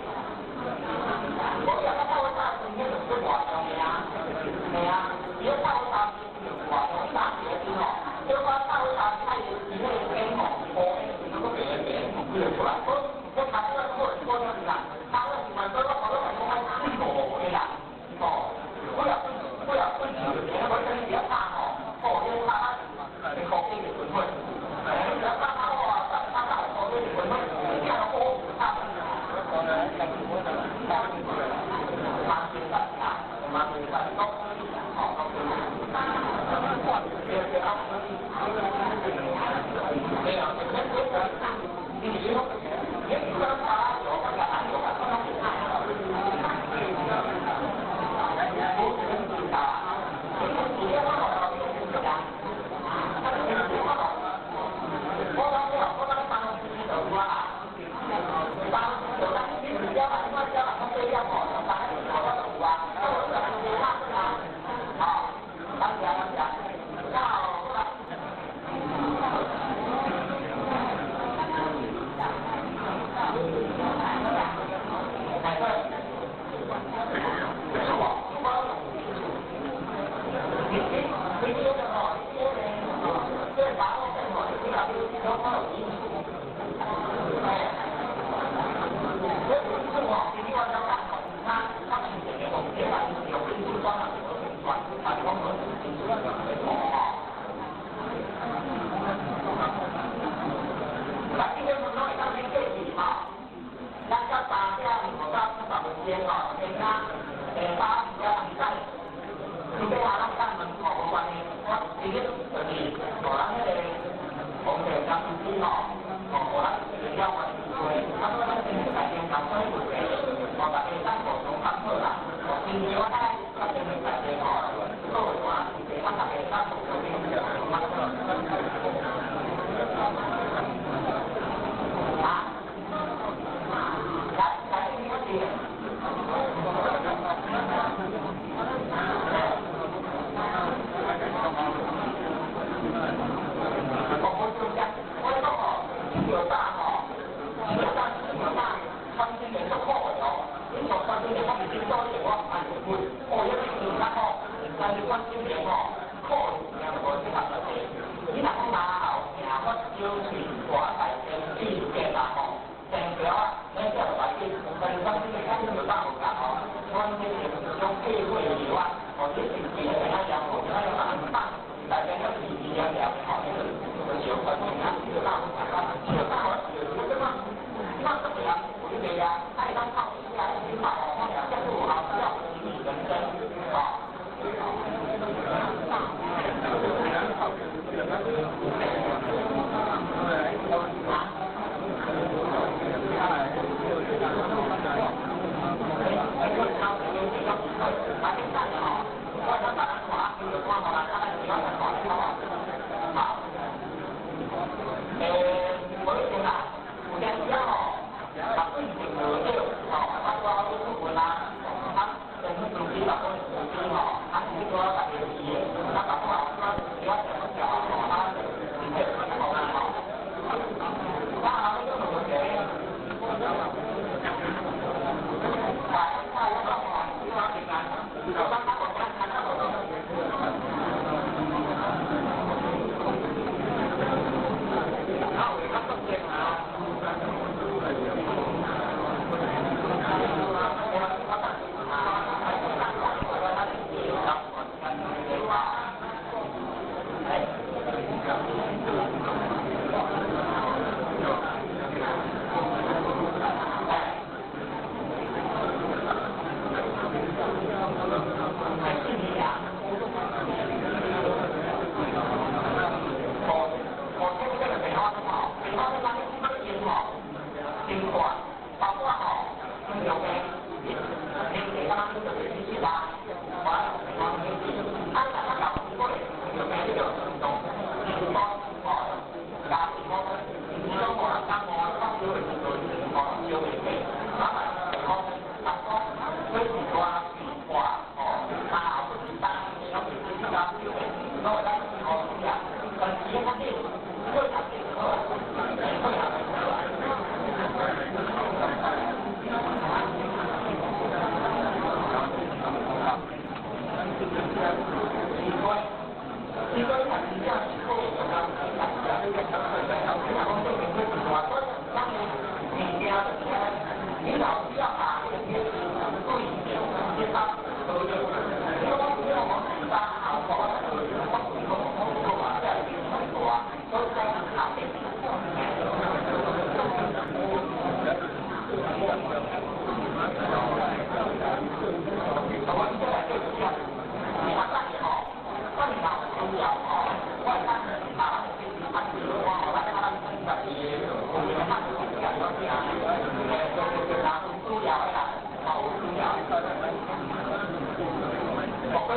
S2: 我有個收衫店咧，做活動嘅啊，係啊，如果收衫店做活動，啲衫嘢點咯？如果收衫係自己嘅行貨咧，咁個嘢佢就出嚟，我睇咗嗰個時間，睇咗時間，嗰個我都係講緊呢個嘅啦，哦，我又分住嘅，我真係一攤哦，哦，一攤你學機嘅款款，一攤我話10攤學機嘅款款，之後我攤我咧就我就มาเป็นการต้องของเราเป็นเรื่องที่เราเนี่ยเป็นเรื่องที่ที่เราเนี่ยที่เราทำเราก็การเราก็ต้องทำเราเป็นผู้เป็นผู้ตาเป็นผู้ที่เราเราเป็นผู้ตาถ้าเป็นผู้เราเพราะเราเนี่ยก็ต้องทำที่เราว่าบางเดี๋ยวนั้นที่เราจะมาจะทำเป็นอย่างหมดต่างๆเราก็ต้องว่า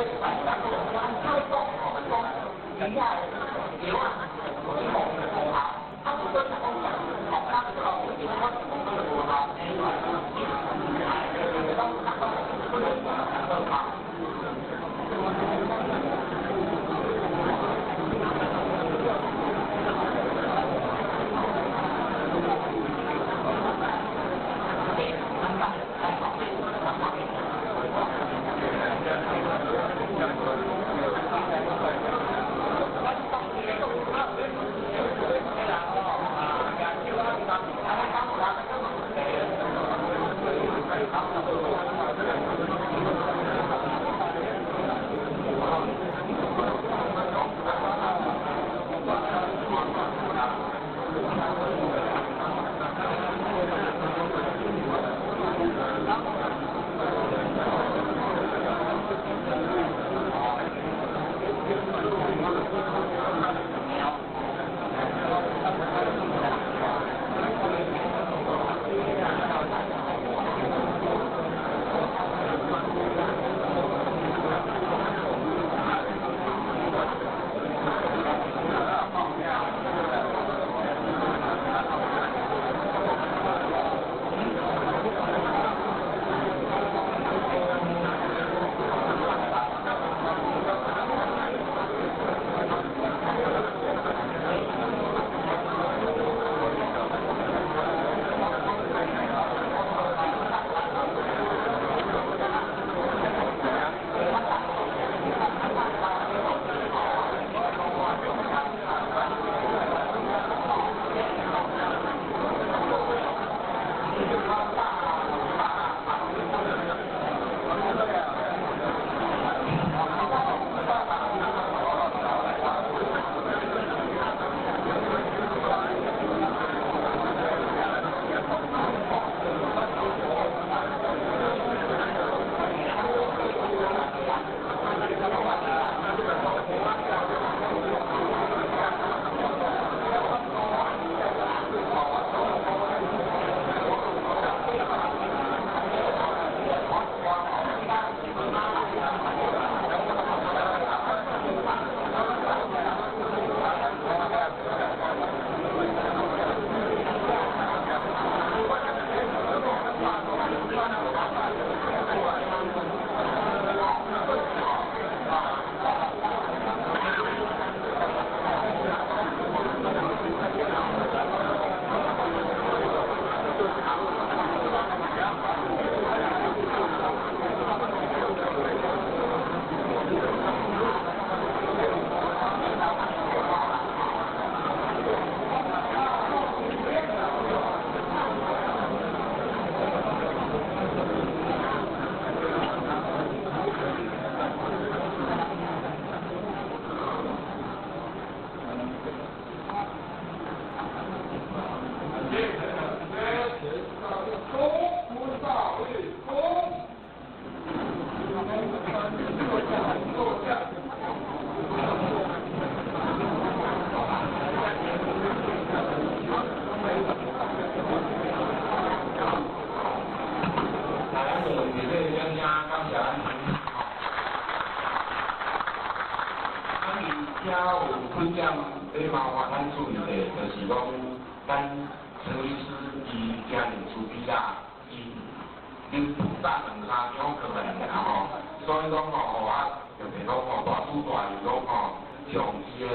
S3: 你麻烦咱注意的，就是讲，咱陈医师伊家庭出比啊，伊打2、3张过来然后，所以讲吼，就是讲吼，大主大是讲吼，从伊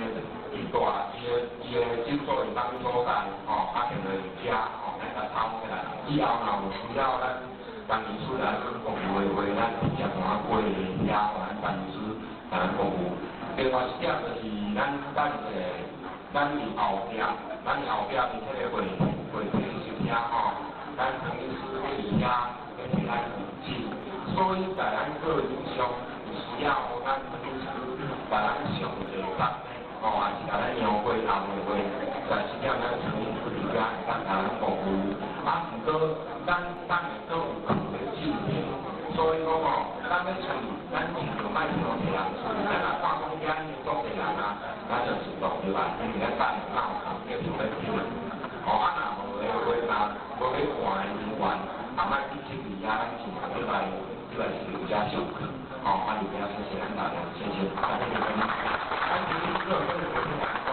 S3: 的诊所的当所在吼，定落遮吼，咱甲抄起来，以后若有需要咱陈医师来做服务的话，咱直接换过去遐，咱陈医师来服务。另外一点就是咱后壁，伫这个会厅收听吼，咱陈医师伫遐会替咱负责，所以在咱个人上有需要，咱陈医师把咱上一个班呢，吼，也是甲咱邀会后的话，在这点咱陈医师伫遮会当甲咱服务。毋过咱会阁有更个进步，所以讲吼，咱要找咱尽量卖伤济人，咱若看讲遐做济人啊。咱就自动对吧？因为咱大脑叫做在听，若无的话，无去看的人员，莫去去离啊，咱尽量去来来是有家授课，好，欢迎大家谢谢大家，谢谢，感谢你们。安平热身的国际讲座，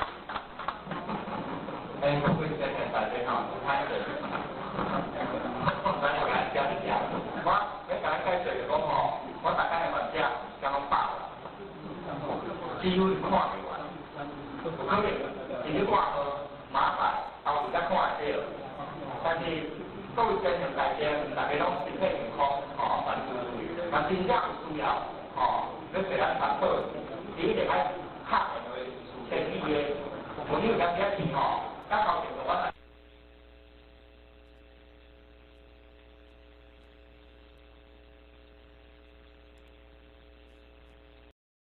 S3: 各位先生大家好，开始，咱又来讲一讲，我讲开始就讲吼，我大概的物件讲饱了，几乎是看不完，有可能一日挂号麻烦，后时才看会到，但是各位先生大家拢身体健康，吼，万事如意，但真正有需要，吼，你虽然谈好，你一定爱敲电话，建议的，朋友感觉是。